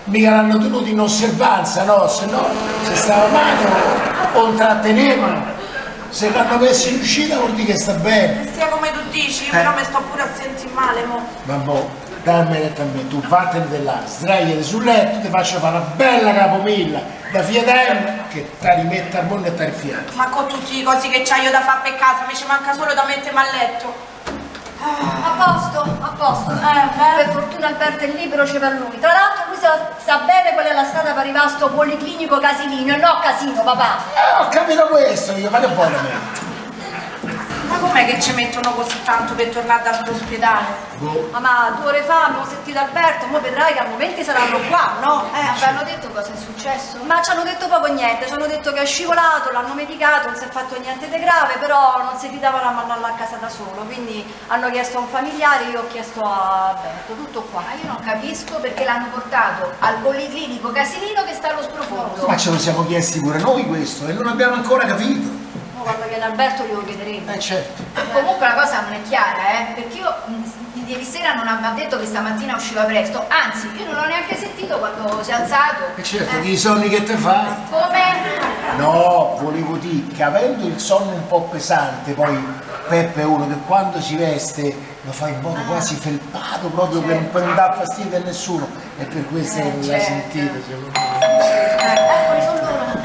mica l'hanno tenuto in osservanza, no? Se no, se stava male o intrattenevano. Se l'hanno messo in uscita vuol dire che sta bene. Sia come tu dici, io però mi sto pure a sentire male, mo. Vabbè, dammi retta a me, tu vattene di là, sdraiati sul letto, ti faccio fare una bella capomilla da Fiatem che ti rimette al mondo e ti rifiati. Ma con tutti i cosi che c'hai io da fare per casa, mi ci manca solo da mettermi a letto. A posto, a posto. Per fortuna Alberto è libero, ci va lui. Tra l'altro lui sa bene qual è la strada per arrivare a sto policlinico Casilino e no Casino, papà. Ho capito questo, io ma che vuole me? Ma com'è che ci mettono così tanto per tornare dall'ospedale? Ma 2 ore fa abbiamo sentito Alberto, mo vedrai che a momenti saranno qua, no? Hanno detto cosa è successo? Ma ci hanno detto poco niente, ci hanno detto che è scivolato, l'hanno medicato, non si è fatto niente di grave, però non si fidavano a mandarlo a casa da solo, quindi hanno chiesto a un familiare, io ho chiesto a Alberto, tutto qua. Ma io non capisco perché l'hanno portato al policlinico Casilino che sta allo sprofondo. Ma ce lo siamo chiesti pure noi questo e non abbiamo ancora capito. Quando viene Alberto glielo chiederemo. Certo. Comunque la cosa non è chiara, perché io ieri sera non mi ha detto che stamattina usciva presto, anzi io non l'ho neanche sentito quando si è alzato. Certo, che i sonni che te fai? Come? No, volevo dire che avendo il sonno un po' pesante, poi Peppe è uno che quando si veste lo fa in modo quasi felpato, proprio per non dar fastidio a nessuno, e per questo non l'ha sentito. Eccoli, sono loro.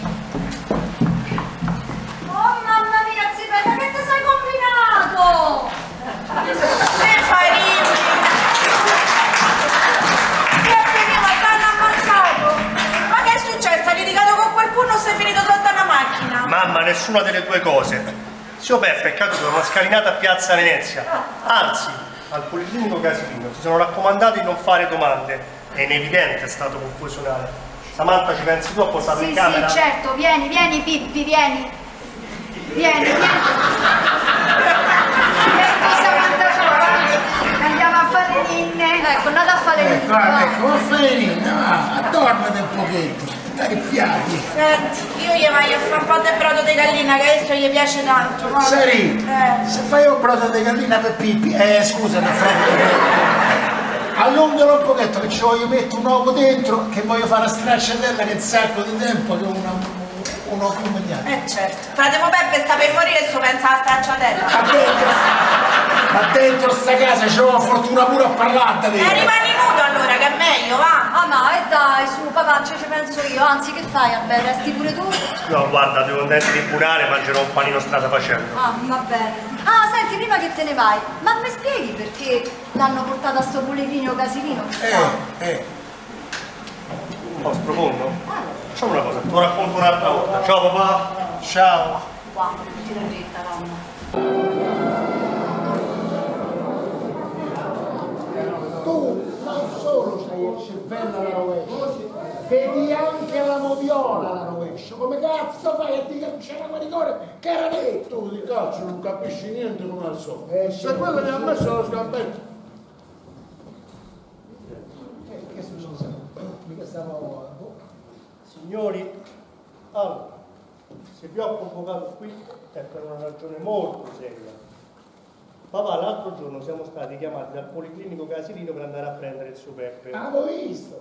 Che fai ridi? Che ma t'hanno ammazzato? Ma che è successo? Hai litigato con qualcuno o sei finito sotto una macchina? Mamma, nessuna delle due cose. Zio Peppe è caduto da una scalinata a Piazza Venezia. Anzi, al Policlinico Casilino si sono raccomandati di non fare domande. È in evidente stato confusionale. Samantha, ci pensi tu a posarlo in camera? Sì, certo, vieni Pippi, vieni. Vieni andiamo a fare ninne. Ecco, andate a fare ninne. Ecco, a fare ninne, addormati un pochetto, dai fiati. Senti, io gli voglio a fare un po' di brodo di gallina, che adesso gli piace tanto. No? Sari, se fai un brodo di gallina per Pippi, scusa, allungalo un pochetto che ci voglio mettere un uovo dentro, che voglio fare una stracciatella che è un sacco di tempo che un uovo mangiato. Certo. Fratello Peppe sta per morire e so pensa alla stracciatella. Ma dentro sta casa c'ho una fortuna pure a parlare. Rimani nudo allora, che è meglio, va? Ah ma e dai, su papà, ci penso io, anzi che fai a bere? Resti pure tu? No, guarda, devo andare in tribunale, mangerò un panino strada facendo. Ah, va bene. Ah, senti, prima che te ne vai, ma mi spieghi perché l'hanno portato a sto policlinico Casilino? Oh, sprofondo? Facciamo una cosa, te lo racconto un'altra volta. Ciao papà. Ciao. Qua, tira dritta, mamma. Tu non solo c'hai il cervello alla rovescia, vedi anche la moviola alla rovescia. Come cazzo fai a dire che non c'era quel rigore che era detto? Tu di calcio non capisci niente come al solito. Se quello mi ha messo lo scampetto. Che succede? Mica stavo... Signori, allora, se vi ho convocato qui è per una ragione molto seria. Papà, l'altro giorno siamo stati chiamati dal Policlinico Casilino per andare a prendere il suo Peppe. Avevo visto!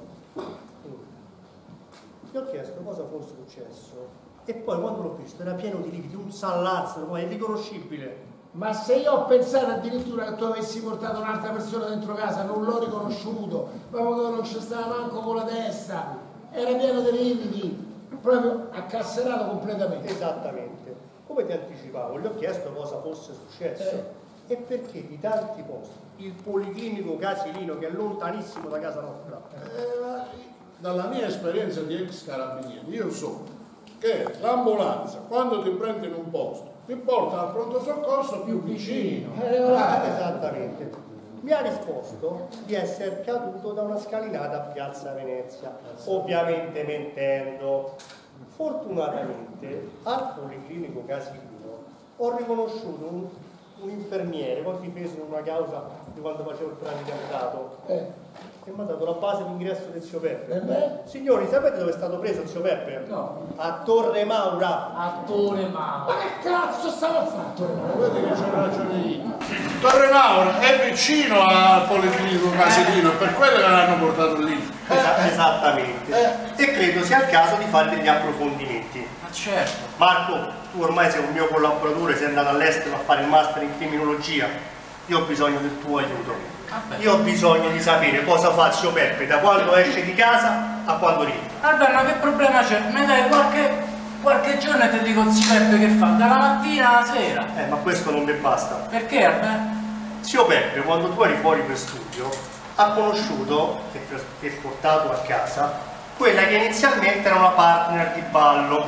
Gli ho chiesto cosa fosse successo e poi quando l'ho visto era pieno di liquidi, un sallazzaro, ma è riconoscibile. Ma se io ho pensato addirittura che tu avessi portato un'altra persona dentro casa, non l'ho riconosciuto, proprio non ci stava manco con la testa, era pieno di lividi, proprio accasserato completamente. Esattamente. Come ti anticipavo, gli ho chiesto cosa fosse successo e perché di tanti posti il Policlinico Casilino, che è lontanissimo da casa nostra. Dalla mia esperienza di ex carabinieri, io so che l'ambulanza, quando ti prende in un posto, ti porta al pronto soccorso più vicino. Esattamente. Mi ha risposto di essere caduto da una scalinata a Piazza Venezia, ovviamente mentendo. Fortunatamente al Policlinico Casilino ho riconosciuto un infermiere poi difeso in una causa di quando facevo il praticantato e mi ha dato la base d'ingresso del zio Peppe. Signori, sapete dove è stato preso il zio Peppe? No. A Torre Maura. A Torre Maura. Ma che cazzo stava a fare Torre Maura? Vedi che c'è ragione io. Torre Maura è vicino al Policlinico Casilino, per quello che l'hanno portato lì. Esattamente. E credo sia il caso di fare degli approfondimenti. Ma certo. Marco, tu ormai sei un mio collaboratore, sei andato all'estero a fare il master in criminologia. Io ho bisogno del tuo aiuto. Io ho bisogno di sapere cosa fa zio Peppe da quando esce di casa a quando rientra. Vabbè, ma che problema c'è? Mi dai qualche giorno e ti dico zio Peppe che fa, dalla mattina alla sera. Ma questo non mi basta. Perché, vabbè? Zio Peppe, quando tu eri fuori per studio, ha conosciuto e portato a casa quella che inizialmente era una partner di ballo.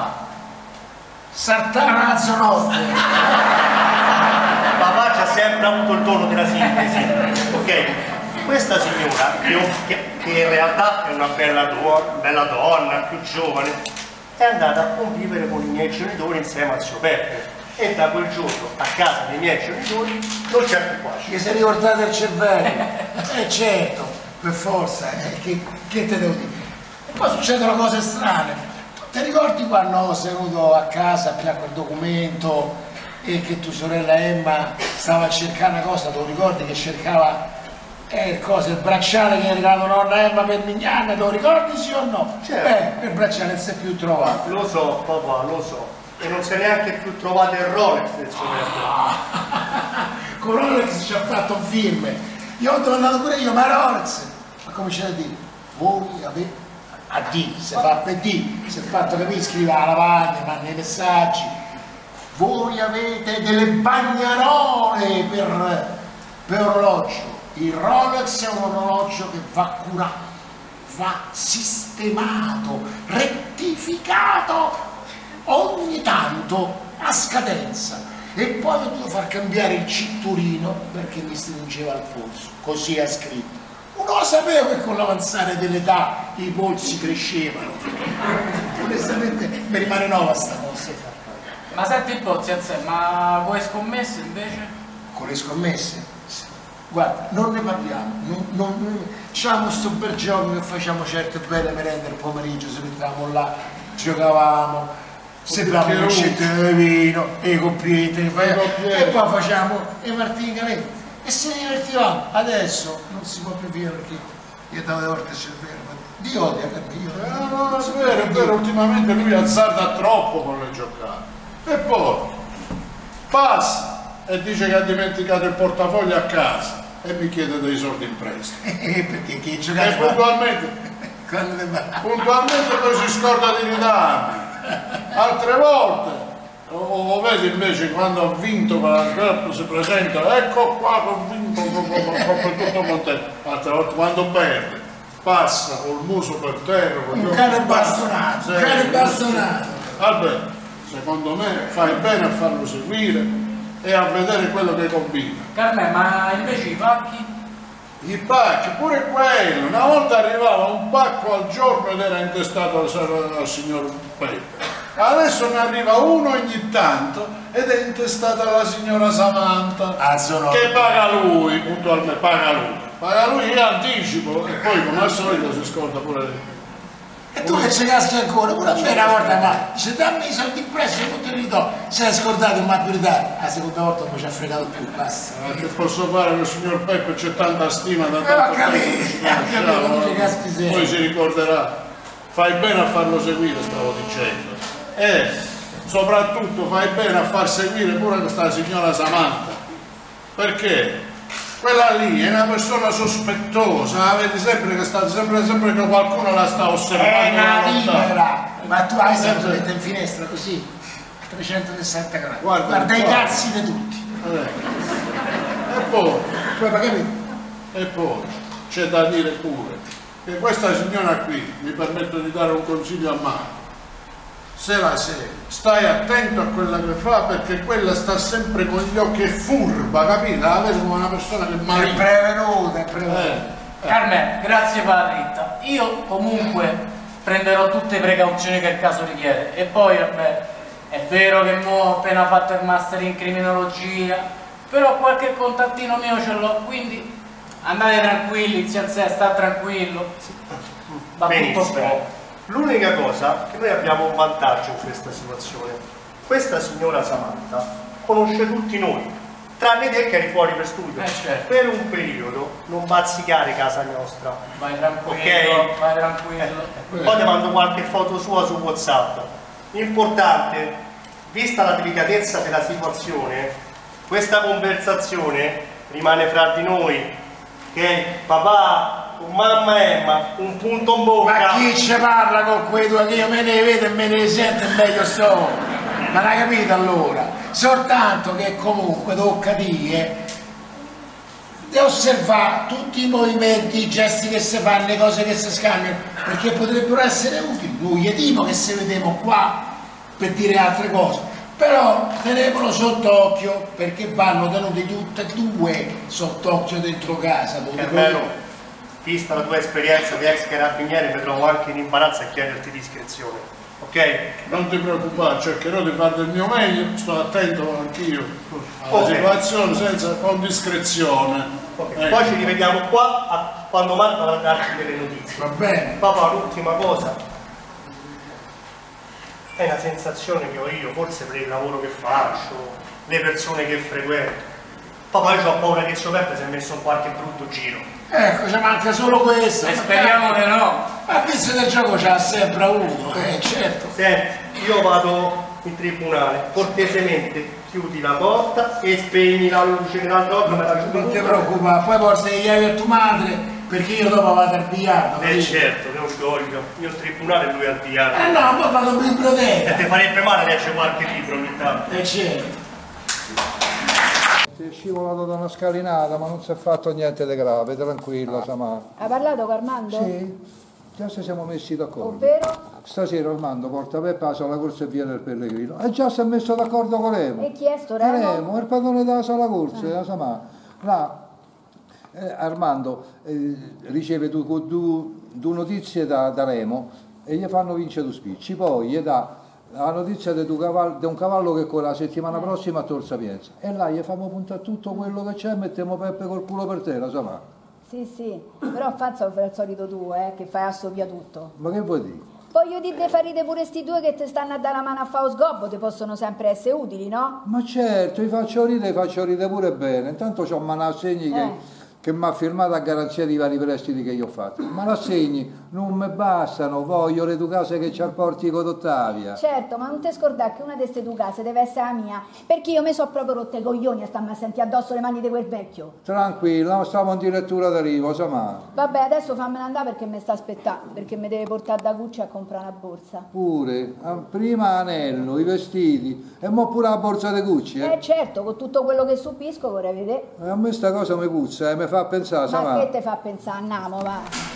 Sartana Nazzonotte. Papà ci ha sempre avuto il dono della sintesi, ok? Questa signora, che in realtà è una bella donna, più giovane, è andata a convivere con i miei genitori insieme a zio Peppe. E da quel giorno a casa dei miei genitori non c'è più qua. Che si è riportato il cervello. Certo, per forza, che te devo dire? E poi succedono cose strane. Ti ricordi quando sei venuto a casa a piacque il documento e che tua sorella Emma stava a cercare una cosa? Te lo ricordi che cercava il bracciale che ha regalato nonna Emma per Mignana? Te lo ricordi, sì o no? Certo. Il bracciale non si è più trovato. Lo so, papà, lo so. E non si è neanche più trovato il Rolex del suo Peppe. Con Rolex ci ha fatto un film. Io ho domandato pure io, ma Rolex? Ma come c'è da dire? Voi avete a D, si fa per D, si è fatto capire, scrive alla lavagna, manda i messaggi. Voi avete delle bagnarole per orologio. Il Rolex è un orologio che va curato, va sistemato, rettificato ogni tanto a scadenza. E poi ho dovuto far cambiare il cinturino perché mi stringeva il polso, così è scritto. Non lo sapevo che con l'avanzare dell'età i polsi crescevano. Onestamente mi rimane nuova sta cosa. Ma senti un po', zia Zè, ma con le scommesse invece? Con le scommesse? Guarda, non ne parliamo, facciamo sto bel gioco che facciamo certe belle merende il pomeriggio, se mettevamo là, giocavamo, sembrava un scetto di vino, e i coppiette, e poi facciamo i martini calenti e se ne divertivamo. Adesso non si può più via perché io davo le volte il cervello, Dio odia per me. No, è vero, ultimamente lui azzarda troppo con le giocate. E poi passa e dice che ha dimenticato il portafoglio a casa e mi chiede dei soldi in prestito. Perché chi giocava? E puntualmente poi si scorda di ridarmi. Altre volte lo vedi invece quando ho vinto con la scarpa si presenta, ecco qua che ho vinto con tutto contento. Altre volte quando perde passa col muso per terra, un cane bastonato, un cane bastonato. Vabbè, secondo me fai bene a farlo seguire e a vedere quello che combina. Carmen, ma invece i pacchi? I pacchi, pure quello, una volta arrivava un pacco al giorno ed era intestato al signor Peppe. Adesso ne arriva uno ogni tanto ed è intestato alla signora Samantha, che paga lui, puntualmente, paga lui in anticipo e poi come al solito si scorda pure lì. E tu che ci caschi ancora, pure a me una volta ma dice dammi i soldi in prestito, non te li do, si è scordato in maturità, la seconda volta non ci ha fregato più, basta. Che posso fare con il signor Peppe, c'è tanta stima da tanto tempo, poi si ricorderà. Fai bene a farlo seguire, stavo dicendo, e soprattutto fai bene a far seguire pure questa signora Samantha, perché quella lì è una persona sospettosa, la vedi sempre che sta sempre che qualcuno la sta osservando. È una libera, ma tu hai sempre detto in finestra così, a 360 gradi, guarda i cazzi di tutti. E poi c'è da dire pure che questa signora qui, mi permetto di dare un consiglio a Marco, se la sei, stai attento a quella che fa perché quella sta sempre con gli occhi, è furba, capito? La vedi come una persona che è prevenuta, è prevenuta. Carmen, grazie per la dritta. Io comunque prenderò tutte le precauzioni che il caso richiede. E poi vabbè, è vero che mo ho appena fatto il master in criminologia, però qualche contattino mio ce l'ho, quindi andate tranquilli, zia Zè, sta tranquillo. Va tutto bene. L'unica cosa che noi abbiamo un vantaggio in questa situazione, questa signora Samantha conosce tutti noi, tranne te che eri fuori per studio. Certo. Per un periodo non bazzicare casa nostra. Vai tranquillo, ok? vai tranquillo. Poi ti mando qualche foto sua su WhatsApp. Importante, vista la delicatezza della situazione, questa conversazione rimane fra di noi, ok? Papà con mamma Emma, un punto in bocca. Ma chi ci parla con quei due che io me ne vedo e me ne sento e meglio sto? Ma l'hai capito allora? Soltanto che comunque tocca dire di osservare tutti i movimenti, i gesti che si fanno, le cose che si scambiano, perché potrebbero essere utili. Noi gli dico che se vediamo qua per dire altre cose, però tenevolo sott'occhio perché vanno tenuti tutte e due sott'occhio dentro casa. Carmelo, vista la tua esperienza di ex carabiniere, mi trovo anche in imbarazzo a chiederti discrezione. Ok? Non ti preoccupare, cercherò di fare del mio meglio, sto attento anch'io alla situazione con discrezione. Okay. Poi ci rivediamo qua quando Marco avrà darci delle notizie. Va bene. Papà, l'ultima cosa, è una sensazione che ho io, forse per il lavoro che faccio, le persone che frequento. Papà, io ho paura che il suo Peppe si è messo in qualche brutto giro. Ecco, ci manca solo questo. Speriamo che no. Ma visto del gioco c'ha sempre avuto, certo. Senti, io vado in tribunale, cortesemente chiudi la porta e spegni la luce che l'altra volta me la chiudo. Non ti preoccupare, poi porti le chiavi a tua madre, perché io dopo vado al biliardo. Certo, che orgoglio, io al tribunale e lui al biliardo. No, poi vado in biblioteca. E ti farebbe male leggere qualche libro ogni tanto. Certo. Si è scivolato da una scalinata, ma non si è fatto niente di grave, tranquillo, Samà. Hai parlato con Armando? Sì, già ci siamo messi d'accordo. Ovvero? Stasera Armando porta Peppe alla sala corsa e via del Pellegrino. E già si è messo d'accordo con Remo. E chi è sto Remo? Remo, il padrone della sala corsa, la Samà. Là, Armando riceve due notizie da Remo e gli fanno vincere due spicci. Poi gli dà la notizia di un cavallo che con la settimana prossima a Tor Sapienza. E là gli fanno puntare tutto quello che c'è e mettiamo Peppe col culo per terra, Samà. Sì, sì, però Fazza fai il solito tu, che fai assopia tutto. Ma che vuoi dire? Voglio dire, farite pure sti due che ti stanno a dare la mano a fare sgobbo, ti possono sempre essere utili, no? Ma certo, vi faccio ridere pure bene. Intanto c'ho Manassegni che mi ha firmato a garanzia di vari prestiti che io ho fatto. Ma l'assegni non mi bastano, voglio le tue case che ci al portico d'Ottavia. Certo, ma non ti scordare che una di queste tue case deve essere la mia, perché io mi so proprio rotte i coglioni a starmi a sentire addosso le mani di quel vecchio. Tranquilla, stiamo in direttura d'arrivo, Samà. Vabbè, adesso fammene andare perché mi sta aspettando, perché mi deve portare da Gucci a comprare una borsa. Pure, prima anello, i vestiti, e mo pure la borsa di Gucci, Certo, con tutto quello che subisco vorrei vedere. A me sta cosa mi puzza, mi fa pensare, Samà. Ma che te fa pensare? Andiamo, va.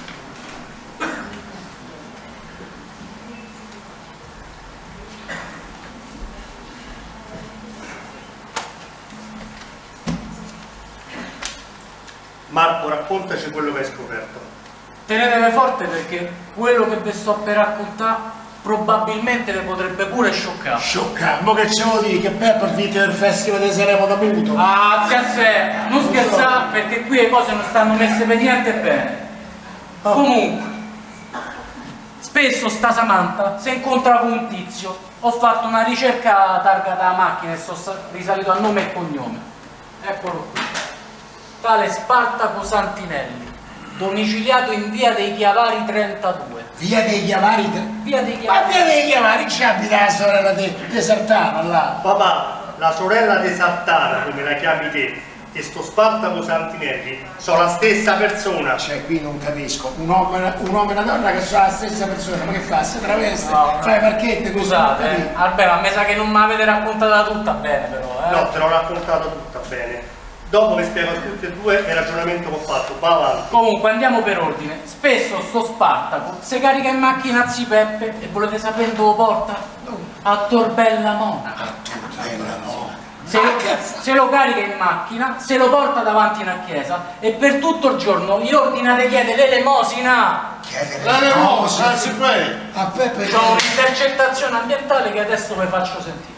Marco, raccontaci quello che hai scoperto. Tenetevi forte perché quello che vi sto per raccontare probabilmente le potrebbe pure scioccare. Scioccare? Ma che ce lo dici? Che Peppe ha vinto del festival di Sanremo da Muto? Ah, zia, non scherzare perché qui le cose non stanno messe per niente bene. Comunque, spesso sta Samantha se incontra con un tizio, ho fatto una ricerca targata alla macchina e sono risalito a nome e cognome. Eccolo qui. Tale Spartaco Santinelli, domiciliato in via dei Chiavari 32. Via dei Chiavari? Via dei Chiavari. Ma via dei Chiavari ci abita la sorella di Sartana là. Papà, la sorella di Sartana, come la chiami te, e sto Spartaco Santinelli sono la stessa persona. Cioè qui non capisco, un uomo e una donna che sono la stessa persona, ma che fa? Si traveste? No, fai parchette? Scusate, Alberto, a me sa che non me l'avete raccontata tutta bene però, No, te l'ho raccontata tutta bene. Dopo vi spiego a tutti e due il ragionamento che ho fatto, va avanti. Comunque andiamo per ordine. Spesso sto Spartaco si carica in macchina a Zi Peppe e volete sapere dove porta? A Torbellamona. A Torbellamona. Se lo carica in macchina, se lo porta davanti a una chiesa e per tutto il giorno gli ordina di chiedere l'elemosina. L'elemosina, si può. A Peppe c'ho un'intercettazione ambientale che adesso vi faccio sentire.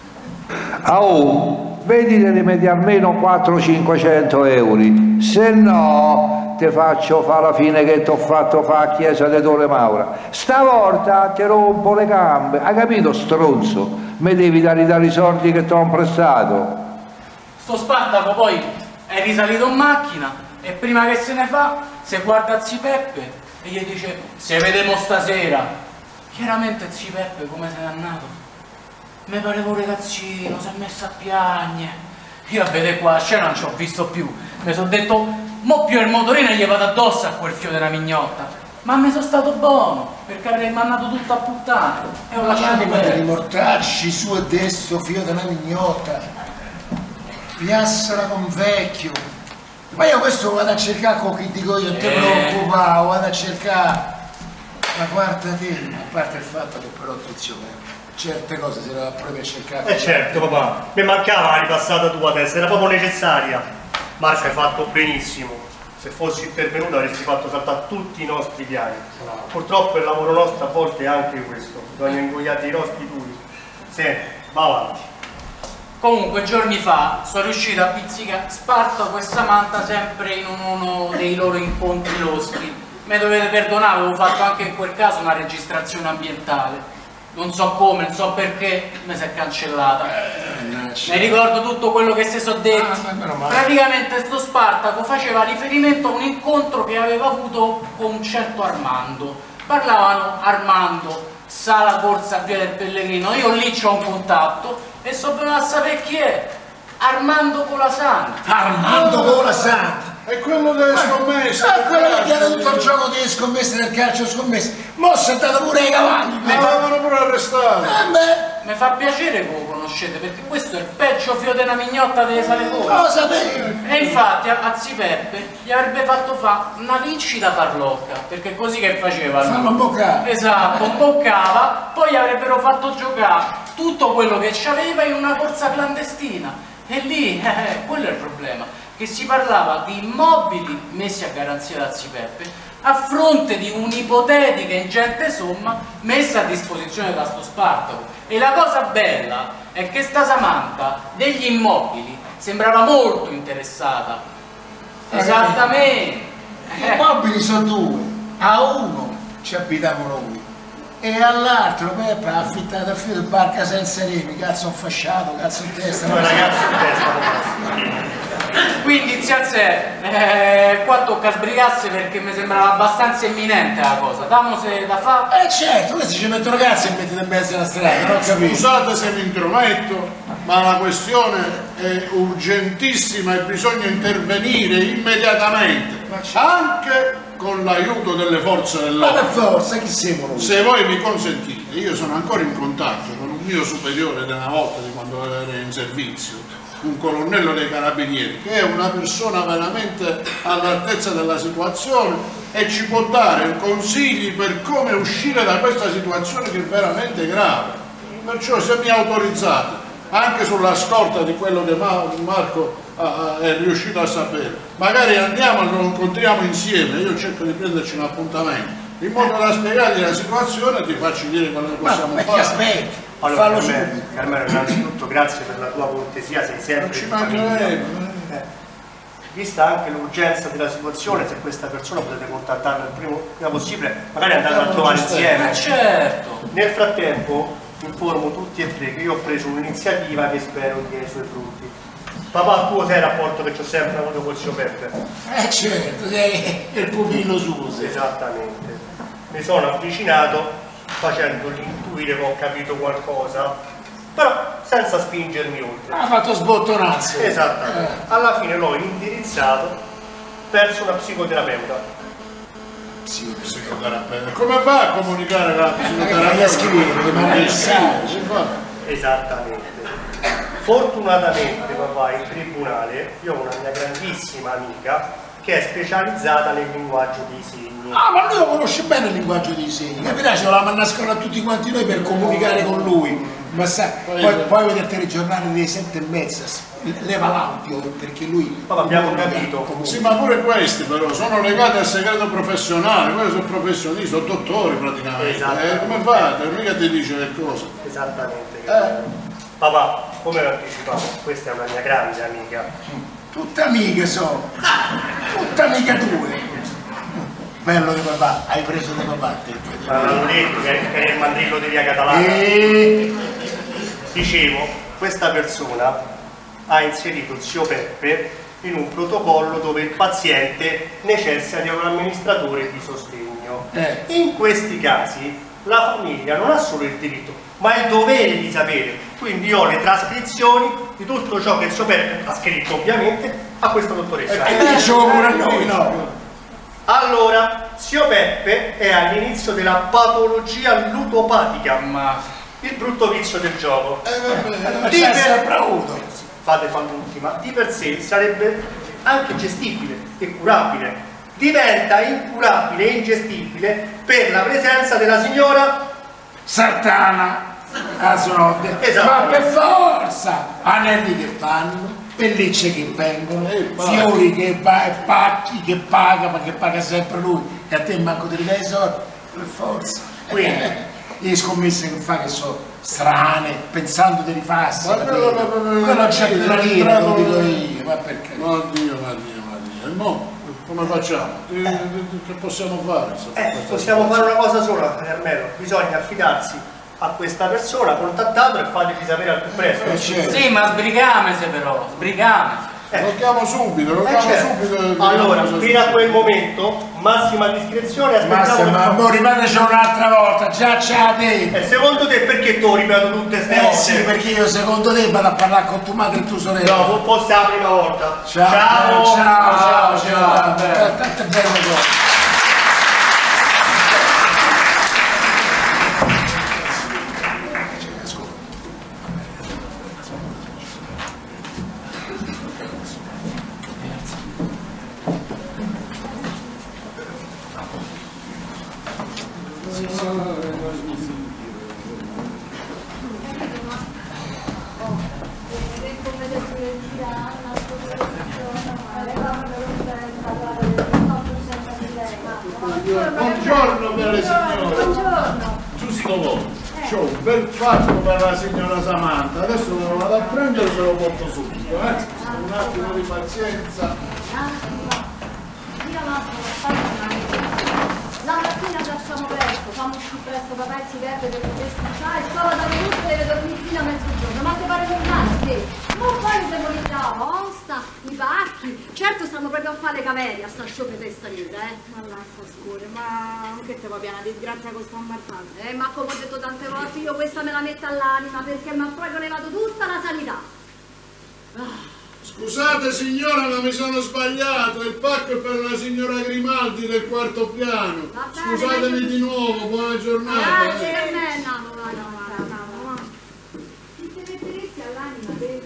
Vedi di rimedi almeno 400-500 euro, se no ti faccio fare la fine che ti ho fatto fare a chiesa di Torre Maura. Stavolta ti rompo le gambe, hai capito stronzo? Mi devi dare i soldi che ti ho prestato. Sto Spartaco poi è risalito in macchina e prima che se ne fa, se guarda Zi Peppe e gli dice se vediamo stasera. Chiaramente Zi Peppe come se n'è andato. Mi parevo un ragazzino, si è messo a piagne. Io a vedere qua la scena non ci ho visto più. Mi sono detto, mo più il motorino e gli vado addosso a quel fio della mignotta. Ma mi sono stato buono, perché avrei mandato tutto a puttane. E ho lasciato i mortacci su e destra, fio della mignotta. Piassala con vecchio. Ma io questo vado a cercare con chi dico io, non ti preoccupare, vado a cercare la quarta tela. A parte il fatto che però attenzione, certe cose si deve proprio cercare. Certo papà, mi mancava la ripassata tua testa, era proprio necessaria. Marco, hai fatto benissimo. Se fossi intervenuto avresti fatto saltare tutti i nostri piani. Purtroppo il lavoro nostro a volte è anche questo, bisogna ingoiare i rospi duri. Senti, va avanti. Comunque giorni fa sono riuscito a pizzicare Spartaco e Samantha sempre in uno dei loro incontri loschi. Mi dovete perdonare, avevo fatto anche in quel caso una registrazione ambientale. Non so come, non so perché, mi si è cancellata. Mi ricordo tutto quello che si sono detti. Praticamente sto Spartaco faceva riferimento a un incontro che aveva avuto con un certo Armando. Parlavano Armando, sala corsa a Via del Pellegrino. Io lì c'ho un contatto e so bene a sapere chi è. Armando Colasante. Armando Colasante! È quello delle scommesse! Quello che tiene tutto il gioco delle scommesse del calcio scommesse! Mo' è stato pure ai cavalli! Mi avevano pure arrestato! Mi fa piacere che lo conoscete, perché questo è il peggio fio della mignotta delle sale corse. Lo sapevo! E infatti a Zi Peppe gli avrebbe fatto fare una vincita farlocca, perché così che faceva? Fanno boccare! Esatto, boccava, poi gli avrebbero fatto giocare tutto quello che c'aveva in una corsa clandestina. E lì, quello è il problema, che si parlava di immobili messi a garanzia da Zi Peppe a fronte di un'ipotetica ingente somma messa a disposizione da sto Spartaco. E la cosa bella è che sta Samantha degli immobili sembrava molto interessata. Esattamente. Gli immobili sono due, a uno ci abitiamo noi e all'altro Peppe ha affittato a filo di barca senza remi, cazzo un fasciato, cazzo in testa. Ragazzi in testa. Quindi zia Zè, qua tocca sbrigarsi perché mi sembrava abbastanza imminente la cosa. Damo se da fa. Certo, questi ci mettono cazzo e mettete in mezzo alla strada, non capito. Scusate se mi intrometto, ma la questione è urgentissima e bisogna intervenire immediatamente, anche con l'aiuto delle forze dell'ordine. Ma per forza, chi siamo noi? Se voi mi consentite, io sono ancora in contatto con un mio superiore da una volta di quando ero in servizio, un colonnello dei carabinieri, che è una persona veramente all'altezza della situazione e ci può dare consigli per come uscire da questa situazione che è veramente grave. Perciò se mi autorizzate, anche sulla scorta di quello che Marco è riuscito a sapere, magari andiamo e lo incontriamo insieme, io cerco di prenderci un appuntamento in modo da spiegargli la situazione e ti faccio dire quello che possiamo fare. Aspetti, allora, fallo subito. Carmelo, innanzitutto grazie per la tua cortesia, sei sempre Non ci mancherebbe. Vista anche l'urgenza della situazione, se questa persona potete contattarla il prima possibile, magari andando a trovare insieme. Certo. Nel frattempo informo tutti e tre che io ho preso un'iniziativa che spero dia i suoi frutti. Papà, tu sai il rapporto che ho sempre avuto col zio Peppe? Certo, sei il pupillo suo. Esattamente. Mi sono avvicinato facendogli intuire che ho capito qualcosa, però senza spingermi oltre. Ha fatto sbottonarsi. Esattamente. Alla fine l'ho indirizzato verso una psicoterapeuta. Psicoterapeuta. Come fa a comunicare con la psicoterapeuta? Esattamente. Fortunatamente papà in tribunale io ho una mia grandissima amica che è specializzata nel linguaggio dei segni. Ah, ma lui lo conosce bene il linguaggio dei segni, capirà? Ce la manna a scuola a tutti quanti noi per comunicare con lui. Ma sai, poi vedi il telegiornale delle 7:30, leva l'audio perché lui. Papà, abbiamo capito. Sì, ma pure questi però sono legati al segreto professionale, quelli sono professionisti, sono dottori praticamente. Come fate? Mica ti dice le cose. Esattamente. Papà, come ho anticipato, questa è una mia grande amica. Tutte amiche sono, tutte amiche tue. Bello di papà, hai preso di papà te. Ma l'hanno detto che era il mandrillo di via Catalana. Dicevo, questa persona ha inserito il zio Peppe in un protocollo dove il paziente necessita di un amministratore di sostegno. In questi casi la famiglia non ha solo il diritto, ma il dovere di sapere. Quindi io ho le trascrizioni di tutto ciò che il zio Peppe ha scritto, ovviamente, a questa dottoressa. Allora, zio Peppe è all'inizio della patologia ludopatica, il brutto vizio del gioco. Fate l'ultima. Di per sé sarebbe anche gestibile e curabile. Diventa incurabile e ingestibile per la presenza della signora Sartana. Esatto. Ma per forza! Anelli che fanno, pellicce che vengono, fiori che va e pacchi che paga, ma che paga sempre lui, e a te manco di dai soldi, per forza. Quindi le scommesse che fa che sono strane, pensando di rifarsi, ma non c'è più la lira, lo dico io, ma perché? Ma Dio, e mo come facciamo? Che possiamo fare? Possiamo fare una cosa sola, Carmelo, bisogna affidarsi a questa persona, contattatelo e fateci sapere al più presto. Sì, ma sbrigamese però, sbrigamese. Lo chiamo subito, subito. Allora, fino a quel momento, massima discrezione, aspettiamo. Ma mo rimaneci un'altra volta, già ce la devi. E secondo te perché tu ripeto tutte queste volte? Sì, perché io secondo te vado a parlare con tua madre e tua sorella. No, forse la prima volta. Ciao. Tante belle cose. Buongiorno belle signore. Buongiorno. Giusto voi. C'ho un bel fatto per la signora Samantha. Adesso me lo vado a prendere e se lo porto subito. Un attimo di pazienza. La mattina facciamo presto, fammi uscire presto papà e si perde per poter scuciare, e solo da tutto deve dormire fino a mezzogiorno, ma ti pare normale te? Non poi siamo lì da osta, i pacchi, certo stanno proprio a fare le camerie, a sta sciopetessa lì, Ma lascia scure, ma che te va piena disgrazia con sta martata? Ma come ho detto tante volte, io questa me la metto all'anima perché mi ha proprio levato tutta la sanità. Scusate signora, ma mi sono sbagliato, il pacco è per la signora Grimaldi del quarto piano. Scusatemi di nuovo, buona giornata. Grazie Carmelo. Ti te metteresti all'anima te?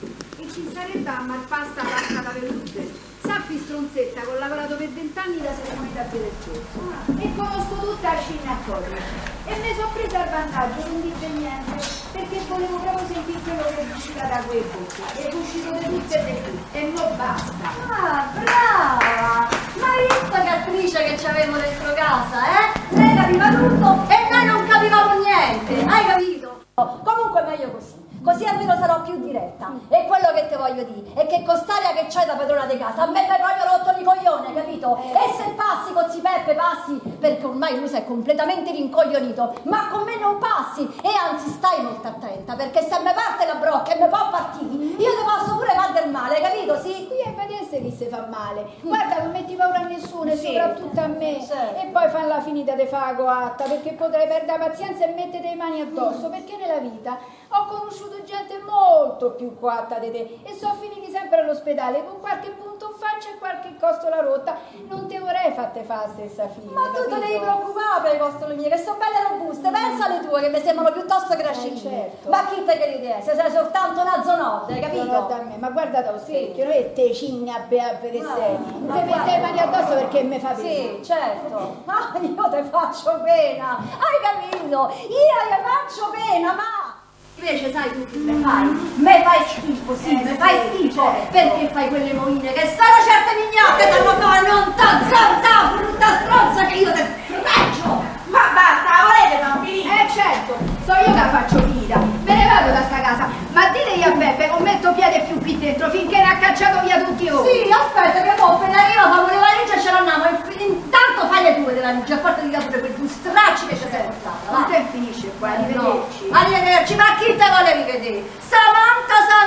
E ci sarebbe a Marpasta pasta da vellude. Sappi stronzetta, che ho lavorato per 20 anni da cerimonia del corso e conosco tutte a scinne a correre. E me sono presa al vantaggio, non dice niente, perché volevo proprio sentire quello che usciva da quei bocchi. È uscito di tutte e di più, e non basta. Ah, brava! Ma hai visto che attrice che c'avevo dentro casa, Lei capiva tutto e noi non capivamo niente, hai capito? Comunque meglio così. Così almeno sarò più diretta. E quello che te voglio dire è che con st'aria che c'hai da padrona di casa, a me mi hai proprio rotto i coglioni, capito? E se passi con zi Peppe, passi, perché ormai lui si è completamente rincoglionito, ma con me non passi. E anzi stai molto attenta, perché se mi parte la brocca e mi può partire, io ti posso pure fare del male, capito? Sì? Qui è vedesse chi si fa male. Guarda, non metti paura a nessuno, e soprattutto a me. E poi fanno la finita di fare coatta, perché potrei perdere la pazienza e mettere le mani addosso, perché nella vita ho conosciuto gente molto più coatta di te e sono finiti sempre all'ospedale con qualche punto in faccia e qualche costola rotta. Non te vorrei fatte fare la stessa fine. Ma tu te devi preoccupare per le costole mie, che sono belle robuste, pensa alle tue che mi sembrano piuttosto crescenti. Certo. Ma chi te crede? Se sei soltanto una zonota, hai capito? Guarda a me, ma guarda da ospecchio, non è te cinna a vedere sei. Non ti metti le mani addosso perché mi fa pena. Sì, certo. Ma io te faccio pena, hai capito? Io ti faccio pena, ma... Invece sai tu che me fai schifo, sì, me fai schifo, certo. Perché fai quelle moine che sono certe mignotte, sanno fare non t'azzonta, brutta stronza che io te sfreggio! Ma basta, volete bambini? Certo, so io che la faccio finita, me ne vado da sta casa, ma ditegli a Peppe non metto piede più qui dentro finché ne ha cacciato via tutti voi. Sì, aspetta che mo appena arriva famo le valigie e ce l'andiamo, intanto fai le tue delle valigie, a parte di pure quei due stracci che ci sei portata. Non te finisce qua, arrivederci. No. Arrivederci, ma chi te vuole rivedere? Samantha Santarelli!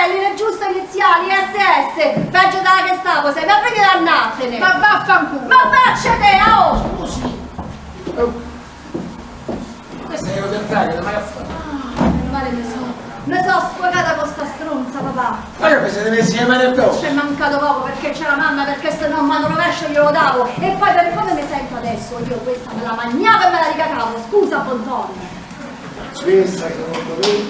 cartelli, le giuste iniziali, SS, peggio della Gestapo, sei ma perché dannatene? Ma vaffanculo! Ma vaccene, oh! Scusi. Questa è una che mai a fare. Meno male mi sono sfogata con sta stronza, papà. Ma che vi siete messi le mani addosso? Ci è mancato poco perché c'è la mamma, perché se no mano rovescio glielo davo. E poi per come mi sento adesso, io questa me la magnavo e me la ricacavo. Scusa, Bontonio. Questa secondo me.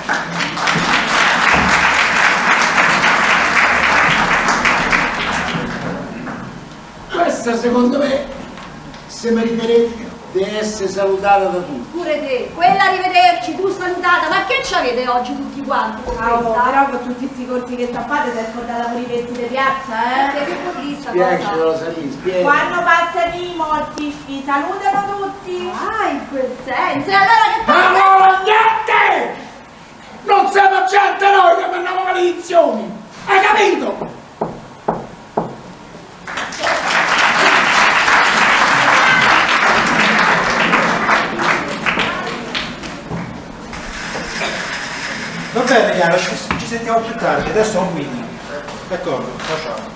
Questa secondo me, se meriterete di essere salutata da tutti. Pure te, quella arrivederci, tu salutata, ma che c'avete oggi tutti quanti con questa? Però con tutti questi corsi che tappate si è scordata pure i vecchi di piazza, Che pulista Spiegacelo, cosa? Salì, spiega. Quando passano i morti, vi salutano tutti. Ah, in quel senso, e allora che Ma no, niente! Non siamo gente noi che mandiamo maledizioni! Hai capito? Va bene Chiara, ci sentiamo più tardi, adesso ho un meeting. D'accordo, ciao.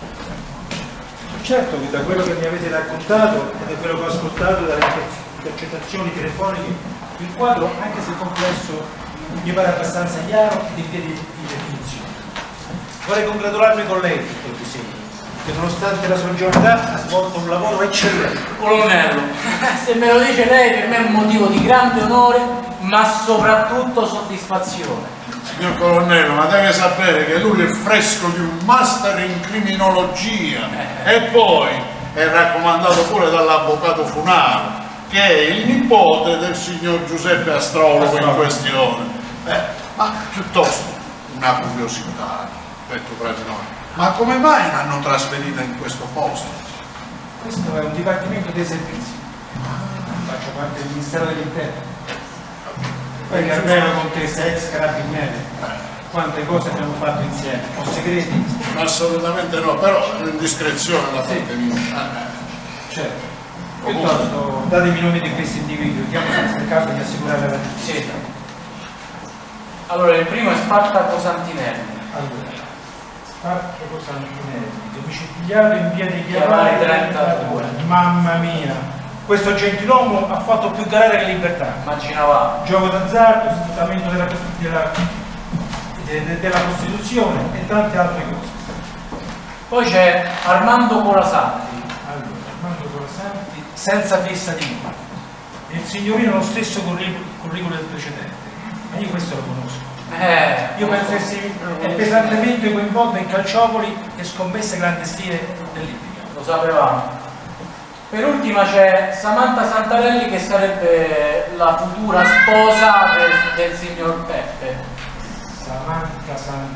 Certo che da quello che mi avete raccontato e da quello che ho ascoltato dalle intercettazioni telefoniche, il quadro, anche se complesso, mi pare abbastanza chiaro e in via di definizione. Vorrei congratularmi con lei, dottor Disegni, che nonostante la sua giovane età ha svolto un lavoro eccellente. Colonnello, se me lo dice lei per me è un motivo di grande onore, ma soprattutto soddisfazione. Signor Colonnello, ma deve sapere che lui è fresco di un master in criminologia e poi è raccomandato pure dall'avvocato Funaro, che è il nipote del signor Giuseppe Astrologo in questione. Ma piuttosto una curiosità, detto tra di noi. Ma come mai l'hanno trasferita in questo posto? Questo è un dipartimento dei servizi. Faccio parte del Ministero dell'Interno. Poi Carmelo Contessa, ex carabiniere, quante cose abbiamo fatto insieme, ho segreti? Assolutamente no, però è un'indiscrezione da parte mia. Certo. Piuttosto datemi i nomi di questi individui, vediamo se è il caso di assicurare la giustizia. Allora, il primo è Spartaco Santinelli. Allora, Spartaco Santinelli, domiciliato in via dei Chiavari Chiavari 32. Mamma mia! Questo gentiluomo ha fatto più galera che libertà. Immaginavamo. Gioco d'azzardo, sfruttamento della Costituzione e tante altre cose. Poi c'è Armando Colasanti. Allora, Armando Colasanti, senza fissa dimora. Il signorino lo stesso curriculum del precedente. Ma io questo lo conosco. Io penso che è pesantemente coinvolto in calciopoli e scommesse clandestine dell'Ippica. Lo sapevamo. Per ultima c'è Samantha Santarelli, che sarebbe la futura sposa del signor Peppe. Samantha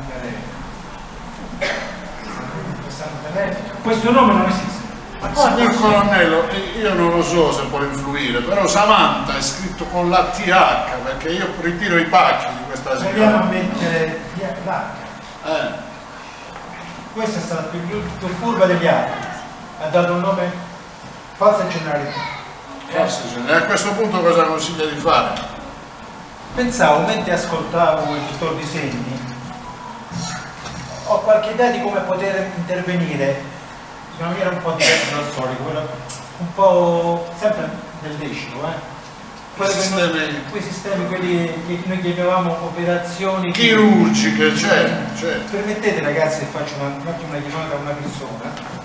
Santarelli. Questo nome non esiste. Signor Colonnello, io non lo so se può influire, però Samantha è scritto con la TH, perché io ritiro i pacchi di questa Proviamo a signora. mettere l'H. Questa è stata più furba degli altri. Ha dato un nome falsa generalità. E a questo punto cosa consiglia di fare? Pensavo, mentre ascoltavo il dottor Disegni, ho qualche idea di come poter intervenire in una maniera un po' diversa dal solito, un po' sempre nel lecito, quei sistemi, quelli che noi chiamavamo operazioni chirurgiche, certo. Permettete ragazzi che faccio un attimo una chiamata a una persona.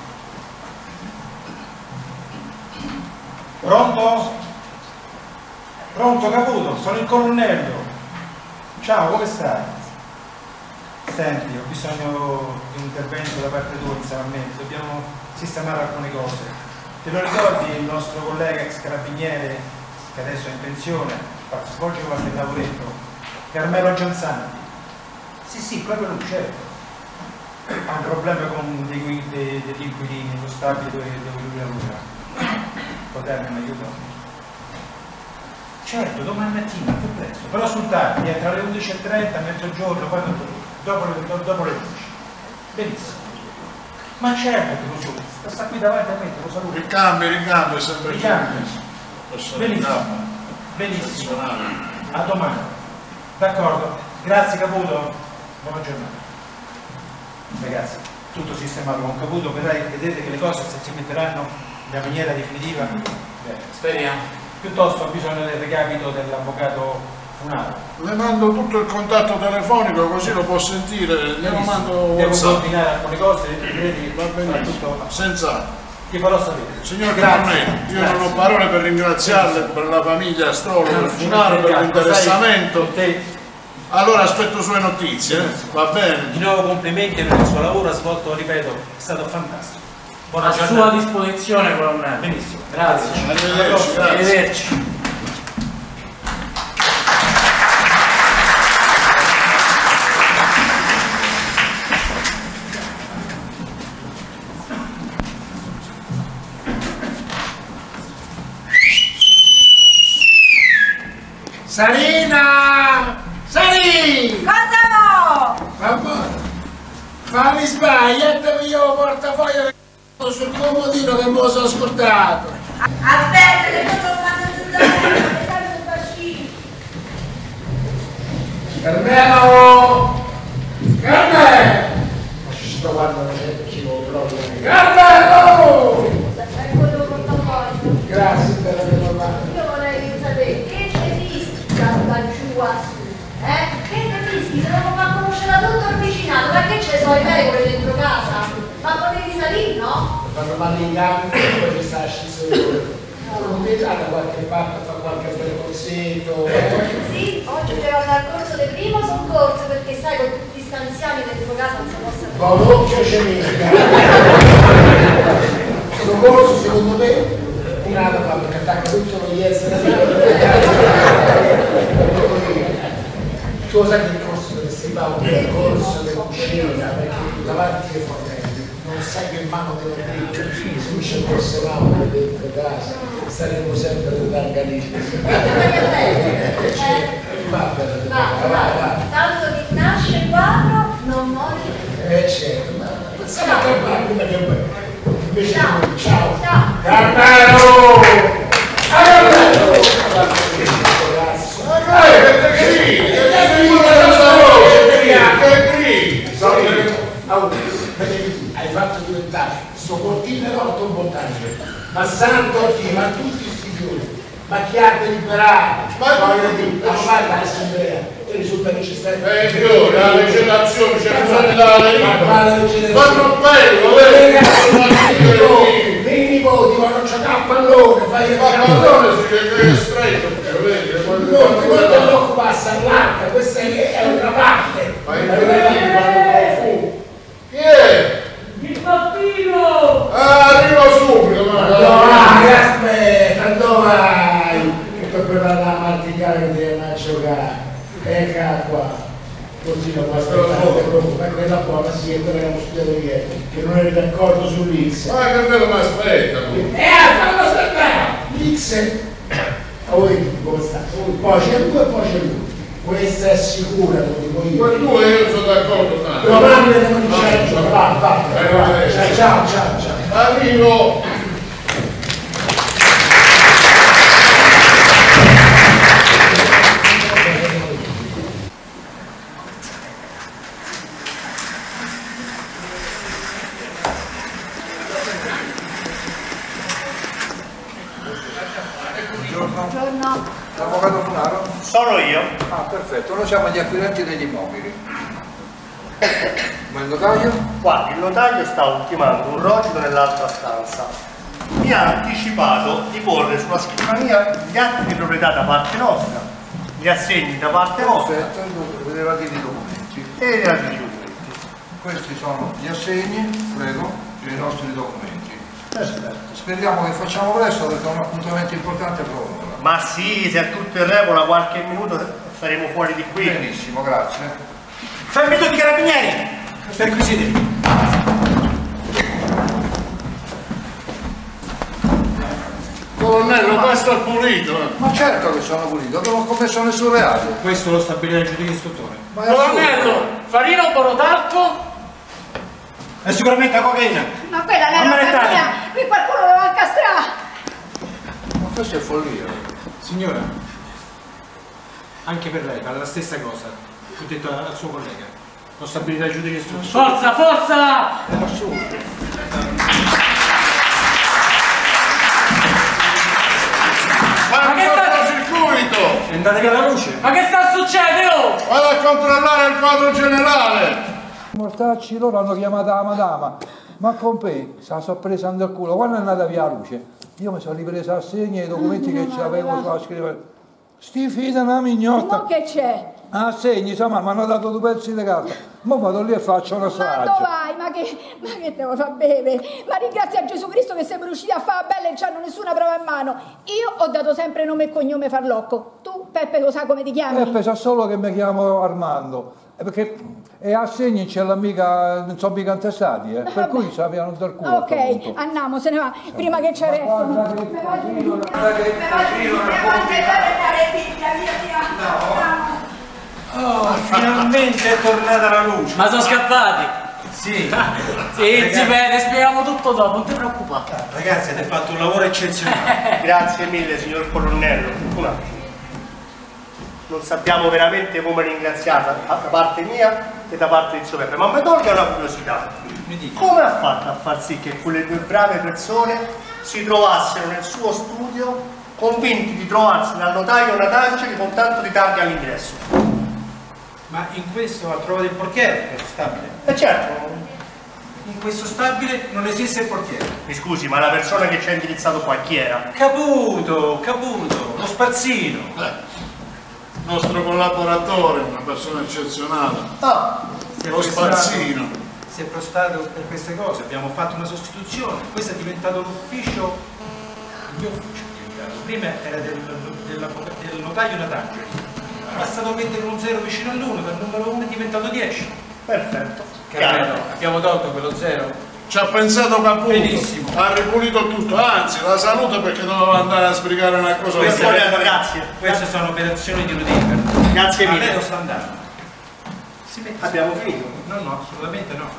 Pronto? Pronto Caputo, sono il colonnello. Ciao, come stai? Senti, ho bisogno di un intervento da parte tua insieme a me, dobbiamo sistemare alcune cose. Te lo ricordi il nostro collega ex carabiniere, che adesso è in pensione, svolge qualche lavoretto, Carmelo Gianzanti? Sì, proprio lui, certo. Ha un problema con degli inquilini, lo stabile dove lui lavora. Potermi aiutare? Certo, domani mattina, più presto, però sul tardi, tra le 11:30, mezzogiorno, poi dopo le 11. Benissimo. Ma certo che lo so, sta qui davanti a me, te lo saluto. Ricambio, sempre Benissimo. A domani. D'accordo. Grazie Caputo. Buona giornata. Ragazzi, tutto sistemato con Caputo, vedete che le cose si metteranno nella maniera definitiva. Speriamo. Piuttosto ho bisogno del recapito dell'avvocato Funaro. Le mando tutto il contatto telefonico così lo può sentire, glielo mando devo WhatsApp. coordinare alcune cose, vedete, Va benissimo, senza. Ti farò sapere. Signor Carnelli, io non ho parole per ringraziarle per la famiglia Strollo, per Funaro, per l'interessamento. Allora aspetto sue notizie, va bene? Di nuovo complimenti per il suo lavoro, ha svolto, ripeto, è stato fantastico. Buona A giornata. sua disposizione, colonnello. Benissimo. Grazie. Arrivederci, grazie. Arrivederci. Sarina! Sari! Cosa Fammi sbagliare, io portafoglio sul comodino che me lo sono scordato. Aspetta, che poi lo mando giù da me, tanto il bacino. Carmelo! Carmelo! Ma ci sto guardando sempre proprio. Carmelo! Ecco il portafoglio. Grazie per averlo parlato. Io vorrei sapere che te rischi da giù a su? Che te rischi? Se non fa conoscere la dottor vicinato, perché ce so i pecore dentro casa? Ma potevi salire, no? Fanno male i gambi e poi ci sta ascensore. Non mi da qualche parte a fare qualche bel corsetto. Sì, oggi devo andare al corso del primo soccorso perché sai con tutti sti anziani dentro casa non si possa fare. Con l'occhio ce mica. Soccorso secondo me una da perché attacca tutto lo yes. Tu sai che il corso dove si fa un corso di cucina perché davanti ai fornelli non sai che mano deve aprire, se non ci fosse l'auto dentro casa saremmo sempre d'organismo. Va. Tanto chi nasce quadro non muore. Certo, ma siamo a campare prima che poi. Invece Ciao. Ciao. Ciao. Hai fatto diventare sto cortile rotto un montaggio, ma santo Dio, ma tutti sti fiori, ma chi ha deliberato? Ma fare l'assemblea e risulta che ci stai. Fiori, la legislazione c'è bisogno della legge. Fanno bello, dei nipoti vanno a giocare a pallone, fai il pallone si vede stretto, vedi? non ti vuoi preoccupare, all'arca, questa è una parte. Chi è? Il bambino! Arrivo subito, ma Aspetta, dove vai? Che per preparare la marticare che devi andare a giocare. Eccola qua. Così non basta ma quella qua, ma sì, quella che abbiamo studiato ieri, che non eri d'accordo sull'X. Ma che bello mi aspetta! Fallo aspettare! L'X, come sta? Poi c'è lui e poi c'è lui. Questa è sicura, lo dico io. Ma tu e io sono d'accordo tanto. Domani devo dicere va. Ciao. Arrivo! Buongiorno. L'avvocato Funaro? Sono io. Ah, perfetto, noi siamo gli acquirenti degli immobili. Ma il notaio? Guardi, il notaio sta ultimando un rotolo nell'altra stanza. Mi ha anticipato di porre sulla scrivania gli atti di proprietà da parte nostra, gli assegni da parte vostra Perfetto, i relativi documenti. e i relativi documenti. Questi sono gli assegni, prego, e i nostri documenti. Perfetto. Speriamo che facciamo presto perché è un appuntamento importante proprio. Ma sì, se è tutto in regola, qualche minuto saremo fuori di qui. Benissimo, grazie. Fermi tutti i carabinieri! Perquisiti! Colonnello, questo è pulito. Ma certo che sono pulito, non ho commesso nessun reato. Questo lo stabilirà il giudice istruttore. Ma è Colonnello, farina o borotalco? È sicuramente cocaina. Ma quella è la roba mia, qui qualcuno lo va a incastrare. Ma questa è follia. Signora, anche per lei vale la stessa cosa che ho detto al suo collega. Lo stabilirà il giudice istruttore. Forza, forza! Ma che cortocircuito! È andata via la luce! Ma che sta succedendo? Vado a controllare il quadro generale! I mortacci loro hanno chiamato la madama, ma con me se la sono presa nel culo. Quando è andata via la luce, io mi sono ripresa a segni e i documenti che c'avevo sulla scrivere. Sti figli una mignotta. Ma che c'è? Ah, segni, insomma, mi hanno dato 2 pezzi di carta. Ma vado lì e faccio una strage. Ma dove vai? Ma che te lo fa bere? Ma ringrazia Gesù Cristo che siamo riusciti a fare bella e non hanno nessuna prova in mano. Io ho dato sempre nome e cognome Farlocco. Tu, Peppe, lo sai come ti chiami? Peppe sa solo che mi chiamo Armando. Perché a segni c'è l'amica, non sono mica intestati, per cui sappiano del culo. Ok, andiamo, se ne va, prima che ci arrestano. Oh, finalmente è tornata la luce. Ma sono scappati? Sì. Sì, si vede, spieghiamo tutto dopo, non ti preoccupare. Ragazzi, avete fatto un lavoro eccezionale. Grazie mille, signor colonnello. Un attimo. Non sappiamo veramente come ringraziarla da parte mia e da parte di suo Peppe, ma mi tolga una curiosità. Come ha fatto a far sì che quelle 2 brave persone si trovassero nel suo studio convinti di trovarsi dal notaio Natangeli con tanto di targhe all'ingresso? Ma in questo ha trovato il portiere, questo stabile? Certo. In questo stabile non esiste il portiere. Mi scusi, ma la persona che ci ha indirizzato qua chi era? Caputo, lo spazzino. Il nostro collaboratore, una persona eccezionale. Lo spazzino. Si è prestato per queste cose, abbiamo fatto una sostituzione. Questo è diventato l'ufficio, il mio ufficio è diventato. Prima era del notaio Natangeli. È stato mettere un 0 vicino all'1, dal numero 1 è diventato 10. Perfetto. Carino, abbiamo tolto quello 0. Ci ha pensato Caputo. Benissimo. Ha ripulito tutto, anzi la saluta perché doveva andare a sbrigare una cosa. Grazie. Queste sono operazioni di routine. Grazie mille. Lei lo sta andando. Abbiamo finito? No, assolutamente no.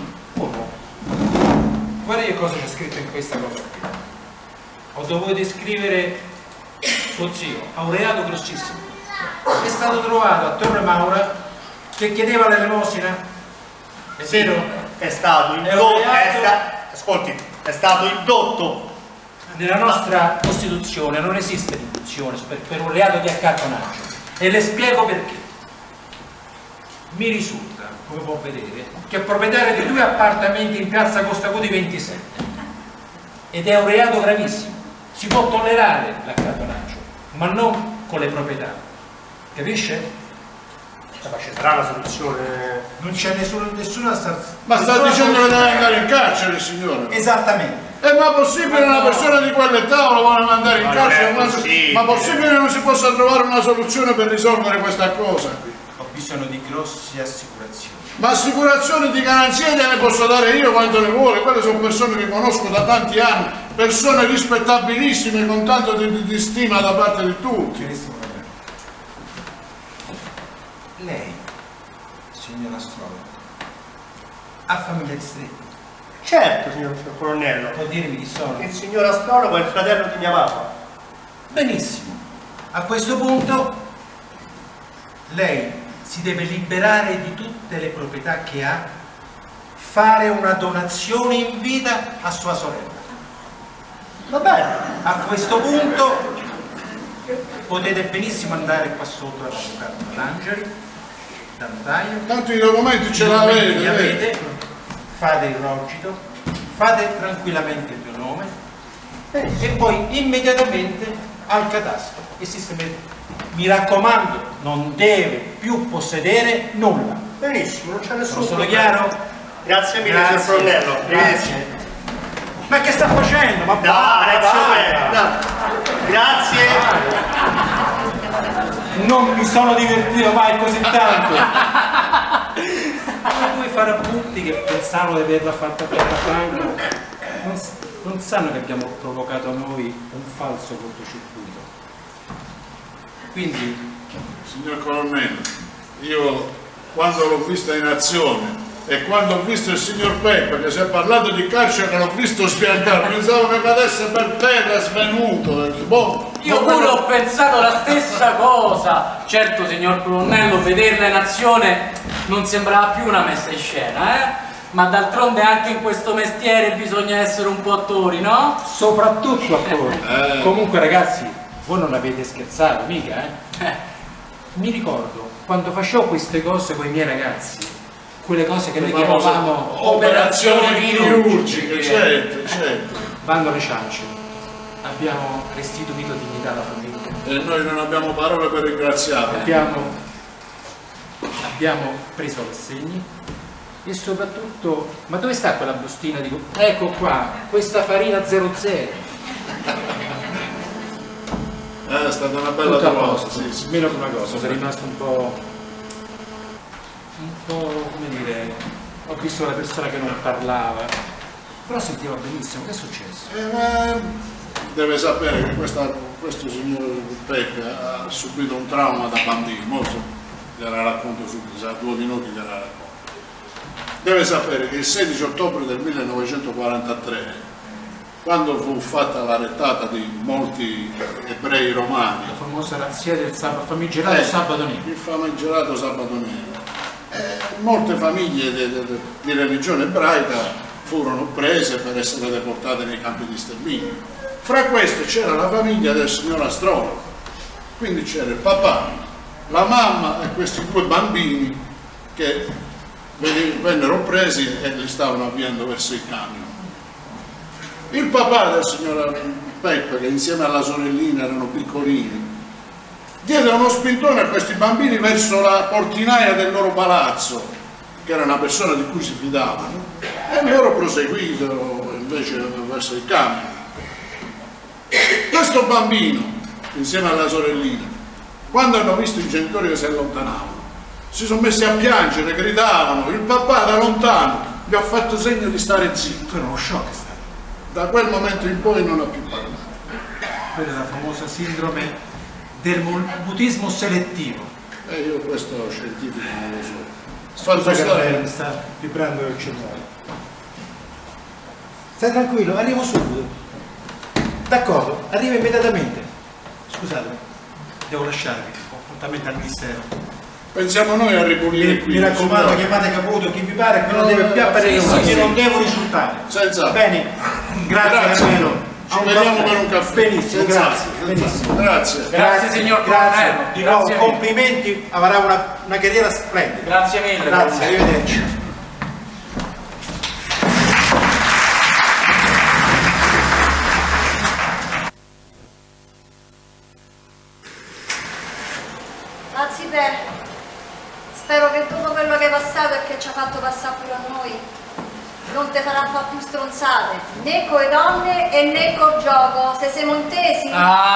Guarda che cosa c'è scritto in questa cosa qui. Ho dovuto scrivere suo zio, ha un reato grossissimo. È stato trovato a Torre Maura che chiedeva l'elemosina. È vero? È stato indotto. Ascolti, è stato indotto. Nella nostra Costituzione non esiste l'induzione per un reato di accattonaggio. E le spiego perché. Mi risulta, come può vedere, che è proprietario di 2 appartamenti in piazza Costa Cudi 27 ed è un reato gravissimo. Si può tollerare l'accattonaggio, ma non con le proprietà, capisce? Ma ci sarà una soluzione? Non c'è nessuna Ma sta dicendo che deve andare in carcere, signore? Esattamente. Ma possibile una persona di quell'età lo vuole mandare in carcere? Ma possibile che non si possa trovare una soluzione per risolvere questa cosa? Ho bisogno di grosse assicurazioni. Ma assicurazioni di garanzia te ne posso dare io quanto ne vuole, quelle sono persone che conosco da tanti anni, persone rispettabilissime con tanto di stima da parte di tutti. Lei, signor astrologo, ha famiglia ristretta? Certo, signor colonnello. Può dirmi chi sono? Il signor astrologo è il fratello di mia mamma. Benissimo. A questo punto lei si deve liberare di tutte le proprietà che ha, fare una donazione in vita a sua sorella. Va bene. A questo punto potete benissimo andare qua sotto all'avvocato Natangeli, da notaio. Tanto i documenti ce l'avete. Fate il rogito, fate tranquillamente il mio nome e poi immediatamente al catasto e sistemate. Mi raccomando, non deve più possedere nulla. Benissimo, non c'è nessuno. Sono chiaro? Grazie mille, signor colonnello. Grazie. Ma che sta facendo? Ma Grazie. Non mi sono divertito mai così tanto. Due farabutti che pensavano di averla fatta per la franca non sanno che abbiamo provocato a noi un falso cortocircuito. Quindi, signor colonnello, io quando l'ho vista in azione e quando ho visto il signor Peppe che si è parlato di carcere, l'ho visto sbiancare, pensavo che cadesse per terra svenuto. Io pure ho pensato la stessa cosa. Certo, signor colonnello, vederla in azione non sembrava più una messa in scena, Ma d'altronde anche in questo mestiere bisogna essere un po' attori, no? Soprattutto attori. Comunque ragazzi, voi non avete scherzato mica, Mi ricordo quando facevo queste cose con i miei ragazzi, quelle cose che noi chiamavamo operazioni chirurgiche, certo. Vanno alle ciance, abbiamo restituito dignità alla famiglia. E noi non abbiamo parole per ringraziarvi. Abbiamo preso l'assegni e soprattutto, ma dove sta quella bustina di... Ecco qua, questa farina 00. È stata una bella trovata, sì. Meno che una cosa, sono rimasto un po', come dire, ho visto una persona che non parlava, però sentiva benissimo. Che è successo? Deve sapere che questo signor Peppe ha subito un trauma da bambino, gliela racconto subito, ha 2 minuti che la racconto. Deve sapere che il 16 ottobre del 1943, quando fu fatta la rettata di molti ebrei romani, la famosa razzia del famigerato sabato nero, il famigerato sabato nero, molte famiglie di religione ebraica furono prese per essere deportate nei campi di sterminio. Fra queste c'era la famiglia del signor astrologo, quindi c'era il papà, la mamma e questi 2 bambini che vennero presi e li stavano avviando verso il camion. Il papà del signor Peppe, che insieme alla sorellina erano piccolini, diede uno spintone a questi bambini verso la portinaia del loro palazzo, che era una persona di cui si fidavano, e loro proseguirono invece verso il camion. Questo bambino, insieme alla sorellina, quando hanno visto i genitori che si allontanavano, si sono messi a piangere, gridavano, il papà da lontano gli ha fatto segno di stare zitto. Era uno shock. Da quel momento in poi non ha più parlato. Quella è la famosa sindrome del mutismo selettivo. Io questo scientifico non lo so. Scusa che mi sta vibrando il cellulare. Stai tranquillo, arrivo subito. D'accordo, arrivo immediatamente. Scusatemi, devo lasciarvi, ho appuntamento al ministero. Pensiamo noi a ripulire qui. Mi raccomando, chiamate Caputo, chi vi pare, che non deve più apparire che non devo risultare. Senza. Bene, grazie Carmelo. Ci vediamo per un caffè. Benissimo, grazie. Benissimo. Grazie signor Grazie. Di nuovo complimenti, avrà una carriera splendida. Grazie mille. Grazie, arrivederci. Spero che dopo quello che è passato e che ci ha fatto passare pure a noi non te farà fare più stronzate, né con le donne e né col gioco, se siamo intesi.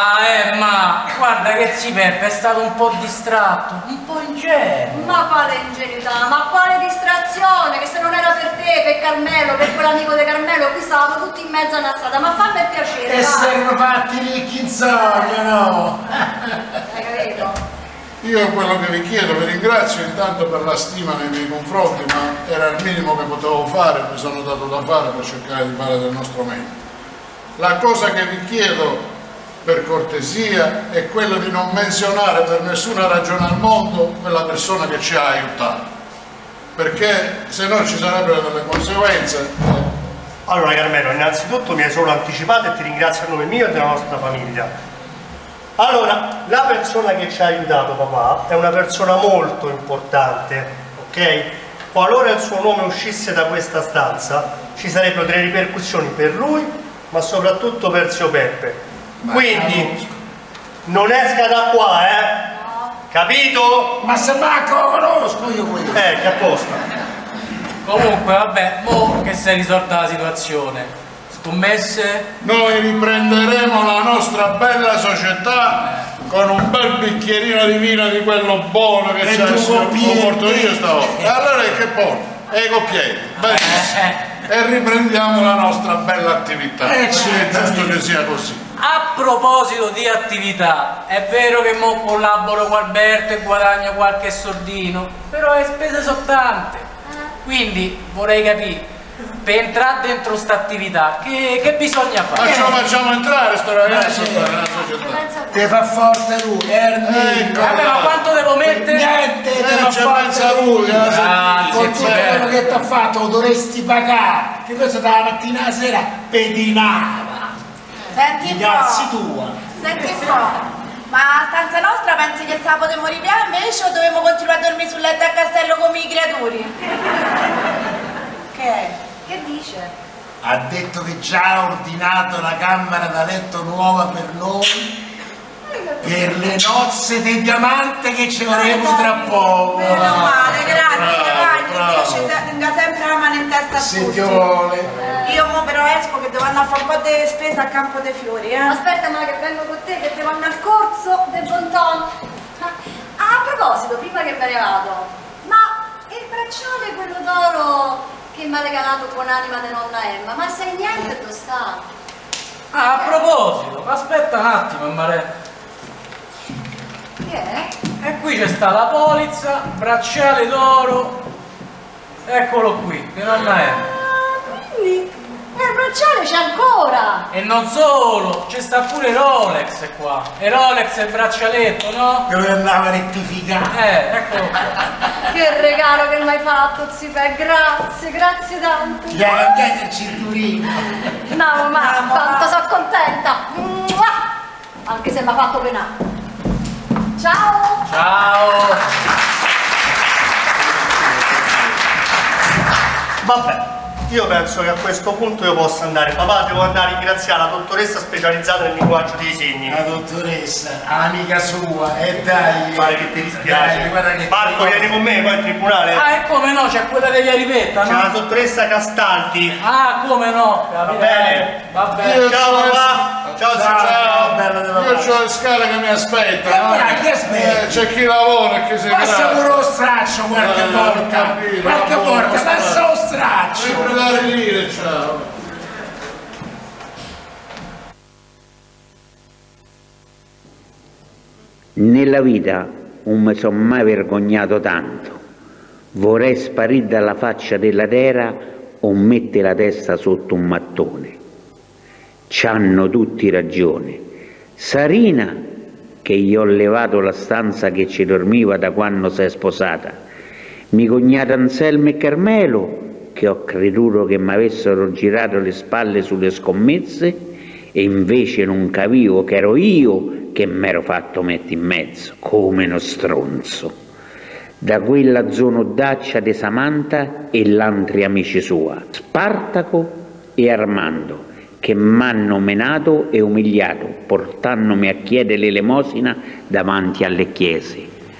Ma guarda che Peppe è stato un po' distratto, un po' ingenuo. Ma quale ingenuità, ma quale distrazione, che se non era per te, per Carmelo, per quell'amico di Carmelo, qui stavamo tutti in mezzo a una strada, ma fammi il piacere. E siamo fatti ricchi in sogno, no? Hai capito? Io quello che vi chiedo, vi ringrazio intanto per la stima nei miei confronti, ma era il minimo che potevo fare, mi sono dato da fare per cercare di fare del nostro meglio. La cosa che vi chiedo per cortesia è quella di non menzionare per nessuna ragione al mondo quella persona che ci ha aiutato, perché se no ci sarebbero delle conseguenze. Allora Carmelo, innanzitutto mi hai solo anticipato e ti ringrazio a nome mio e della nostra famiglia. Allora, la persona che ci ha aiutato papà è una persona molto importante, ok? Qualora il suo nome uscisse da questa stanza ci sarebbero delle ripercussioni per lui, ma soprattutto per zio Peppe. Quindi non esca da qua, capito? Ma se manco lo conosco io quello. Che apposta. Comunque vabbè, mo che si è risolta la situazione, scommesse? Noi riprenderemo la nostra bella società con un bel bicchierino di vino di quello buono che c'è, lo porto io stavolta. E allora che buono? E i coppieri, benissimo. E riprendiamo la nostra bella attività. È giusto che sia così. A proposito di attività, è vero che mo collaboro con Alberto e guadagno qualche soldino, però le spese sono tante. Quindi vorrei capire, per entrare dentro sta attività, che bisogna fare? Facciamo entrare sto ragazzo nella società. Te fa forte lui, Vabbè, ma quanto devo mettere? Niente, te fa c'è forte pensa lui. Grazie, Con tutto quello che ti ha fatto lo dovresti pagare, che questo dalla mattina alla sera pedinava. Senti un Cazzi po'. tua. Senti un po'. Ma a stanza nostra pensi che sta potremmo ripiare invece o dobbiamo continuare a dormire sul letto a castello come i creatori? Che è? Che dice? Ha detto che già ha ordinato la camera da letto nuova per noi per le nozze dei diamanti che ci avremo tra poco. Meno male, grazie, vai, Dio ci tenga sempre la mano in testa a Se tutti. Dio vuole. Io mo però esco che devo andare a fare un po' di spesa a Campo dei Fiori, Aspetta ma che vengo con te che devo andare al corso del bon ton. A proposito, prima che me ne vado, ma il bracciale quello d'oro che mi ha regalato buonanima di nonna Emma, ma sai niente dove sta? Ah, a proposito, aspetta un attimo, Mare. Che è? E qui c'è sta la polizza, bracciale d'oro, eccolo qui, di nonna Emma. Quindi il bracciale c'è ancora! E non solo, c'è sta pure Rolex qua. E Rolex è il braccialetto, no? Dove andava a rettificare. Eccolo qua. Che regalo che mi hai fatto, Zipe, grazie, grazie tanto! Gli hai cambiato il cinturino. No, mamma, quanto sono contenta! Mua! Anche se mi ha fatto penare. Ciao! Ciao! Vabbè, io penso che a questo punto io possa andare. Papà, devo andare a ringraziare la dottoressa specializzata nel linguaggio dei segni. La dottoressa, amica sua, e dai. Pare che ti dispiace. Dai, guarda che Marco, vieni con me poi in tribunale. Ah, e come no, c'è quella degli Aripetta, C'è no? la dottoressa Castaldi. Ah, come no? Va bene. Va bene. Ciao papà. Ciao, Ciao, bella della io ho le scale che mi aspettano. Chi aspetta? C'è chi lavora e chi si passa pure grassa. lo straccio qualche volta. Qualche volta, passa lo straccio. Sempre da ridire, ciao. Nella vita non mi sono mai vergognato tanto. Vorrei sparire dalla faccia della terra o mettere la testa sotto un mattone. C'hanno tutti ragione. Sarina, che gli ho levato la stanza che ci dormiva da quando si è sposata, mi cognato Anselmo e Carmelo, che ho creduto che mi avessero girato le spalle sulle scommesse e invece non capivo che ero io che mi ero fatto mettere in mezzo, come uno stronzo. Da quella zonodaccia di Samantha e l'altri amici sua, Spartaco e Armando, che m'hanno menato e umiliato, portandomi a chiedere l'elemosina davanti alle chiese.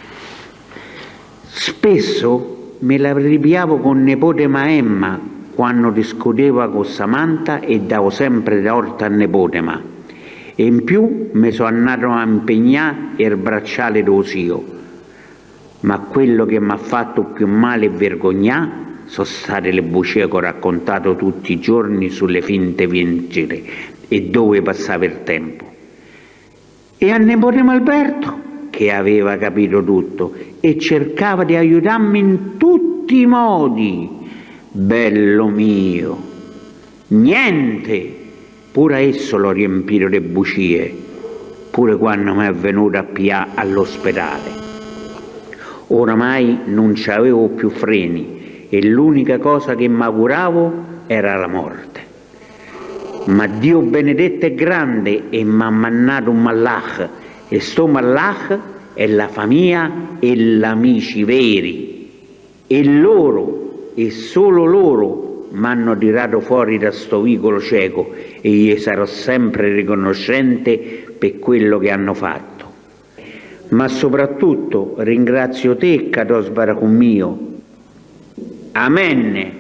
Spesso me la ripiavo con nepote Emma quando discuteva con Samantha e davo sempre torto a nepote ma. E in più mi sono andato a impegnare il bracciale d'osio. Ma quello che mi ha fatto più male e vergognare sono state le bugie che ho raccontato tutti i giorni sulle finte vincite e dove passava il tempo. E a nipote Alberto, che aveva capito tutto e cercava di aiutarmi in tutti i modi. Bello mio, niente, pure esso l'ho riempito di bugie, pure quando mi è venuto a pigliare all'ospedale. Oramai non c'avevo più freni e l'unica cosa che mi auguravo era la morte. Ma Dio benedetto è grande e mi ha mandato un Malach, e sto Malach è la famiglia e gli amici veri, e loro, e solo loro, mi hanno tirato fuori da sto vicolo cieco e gli sarò sempre riconoscente per quello che hanno fatto. Ma soprattutto ringrazio te, Catos Baracun mio. Amen.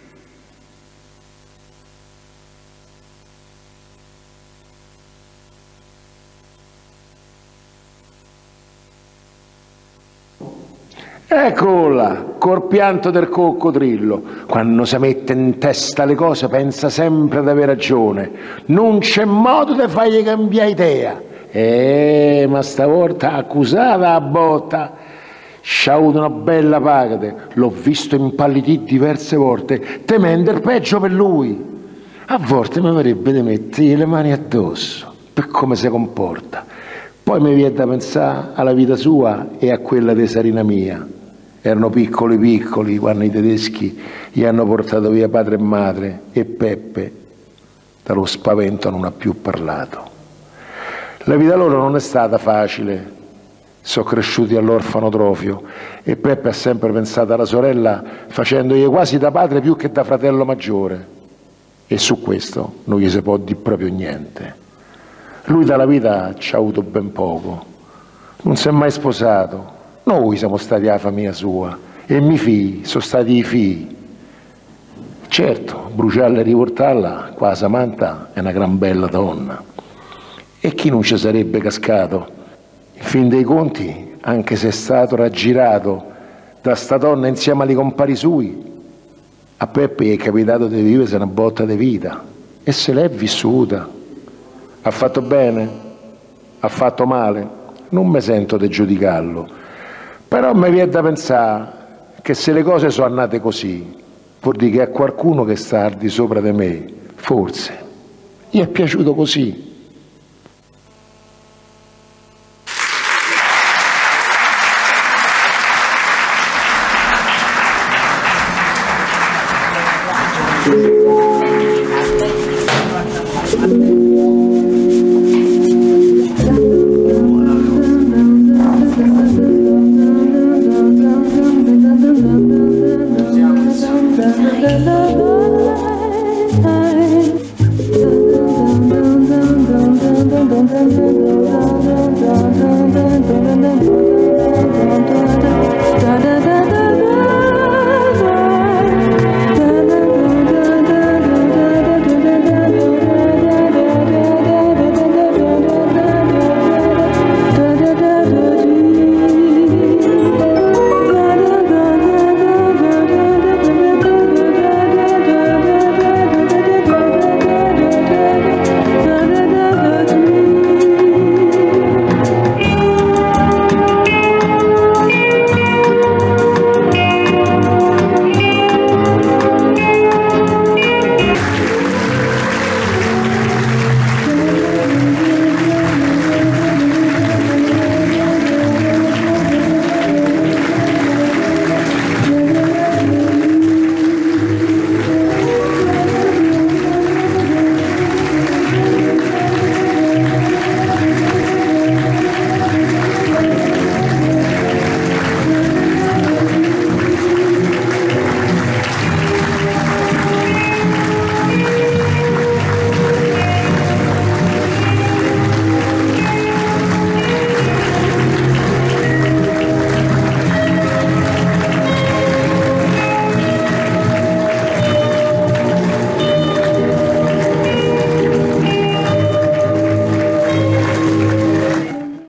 Eccola, col pianto del coccodrillo. Quando si mette in testa le cose pensa sempre di avere ragione. Non c'è modo di fargli cambiare idea. Ma stavolta accusata a botta. C'ha avuto una bella pagata, l'ho visto impallidire diverse volte, temendo il peggio per lui. A volte mi verrebbe di mettere le mani addosso, per come si comporta. Poi mi viene da pensare alla vita sua e a quella di Sarina mia. Erano piccoli quando i tedeschi gli hanno portato via padre e madre, e Peppe dallo spavento non ha più parlato. La vita loro non è stata facile, sono cresciuti all'orfanotrofio e Peppe ha sempre pensato alla sorella facendogli quasi da padre più che da fratello maggiore, e su questo non gli si può dire proprio niente. Lui dalla vita ci ha avuto ben poco, non si è mai sposato, noi siamo stati la famiglia sua e i miei figli sono stati i figli. Certo, bruciarla e riportarla, qua Samantha è una gran bella donna. E chi non ci sarebbe cascato? In fin dei conti, anche se è stato raggirato da sta donna insieme ai compari sui, a Peppe gli è capitato di vivere una botta di vita e se l'è vissuta. Ha fatto bene? Ha fatto male? Non mi sento di giudicarlo, però mi viene da pensare che se le cose sono andate così, vuol dire che a qualcuno che sta al di sopra di me, forse, gli è piaciuto così.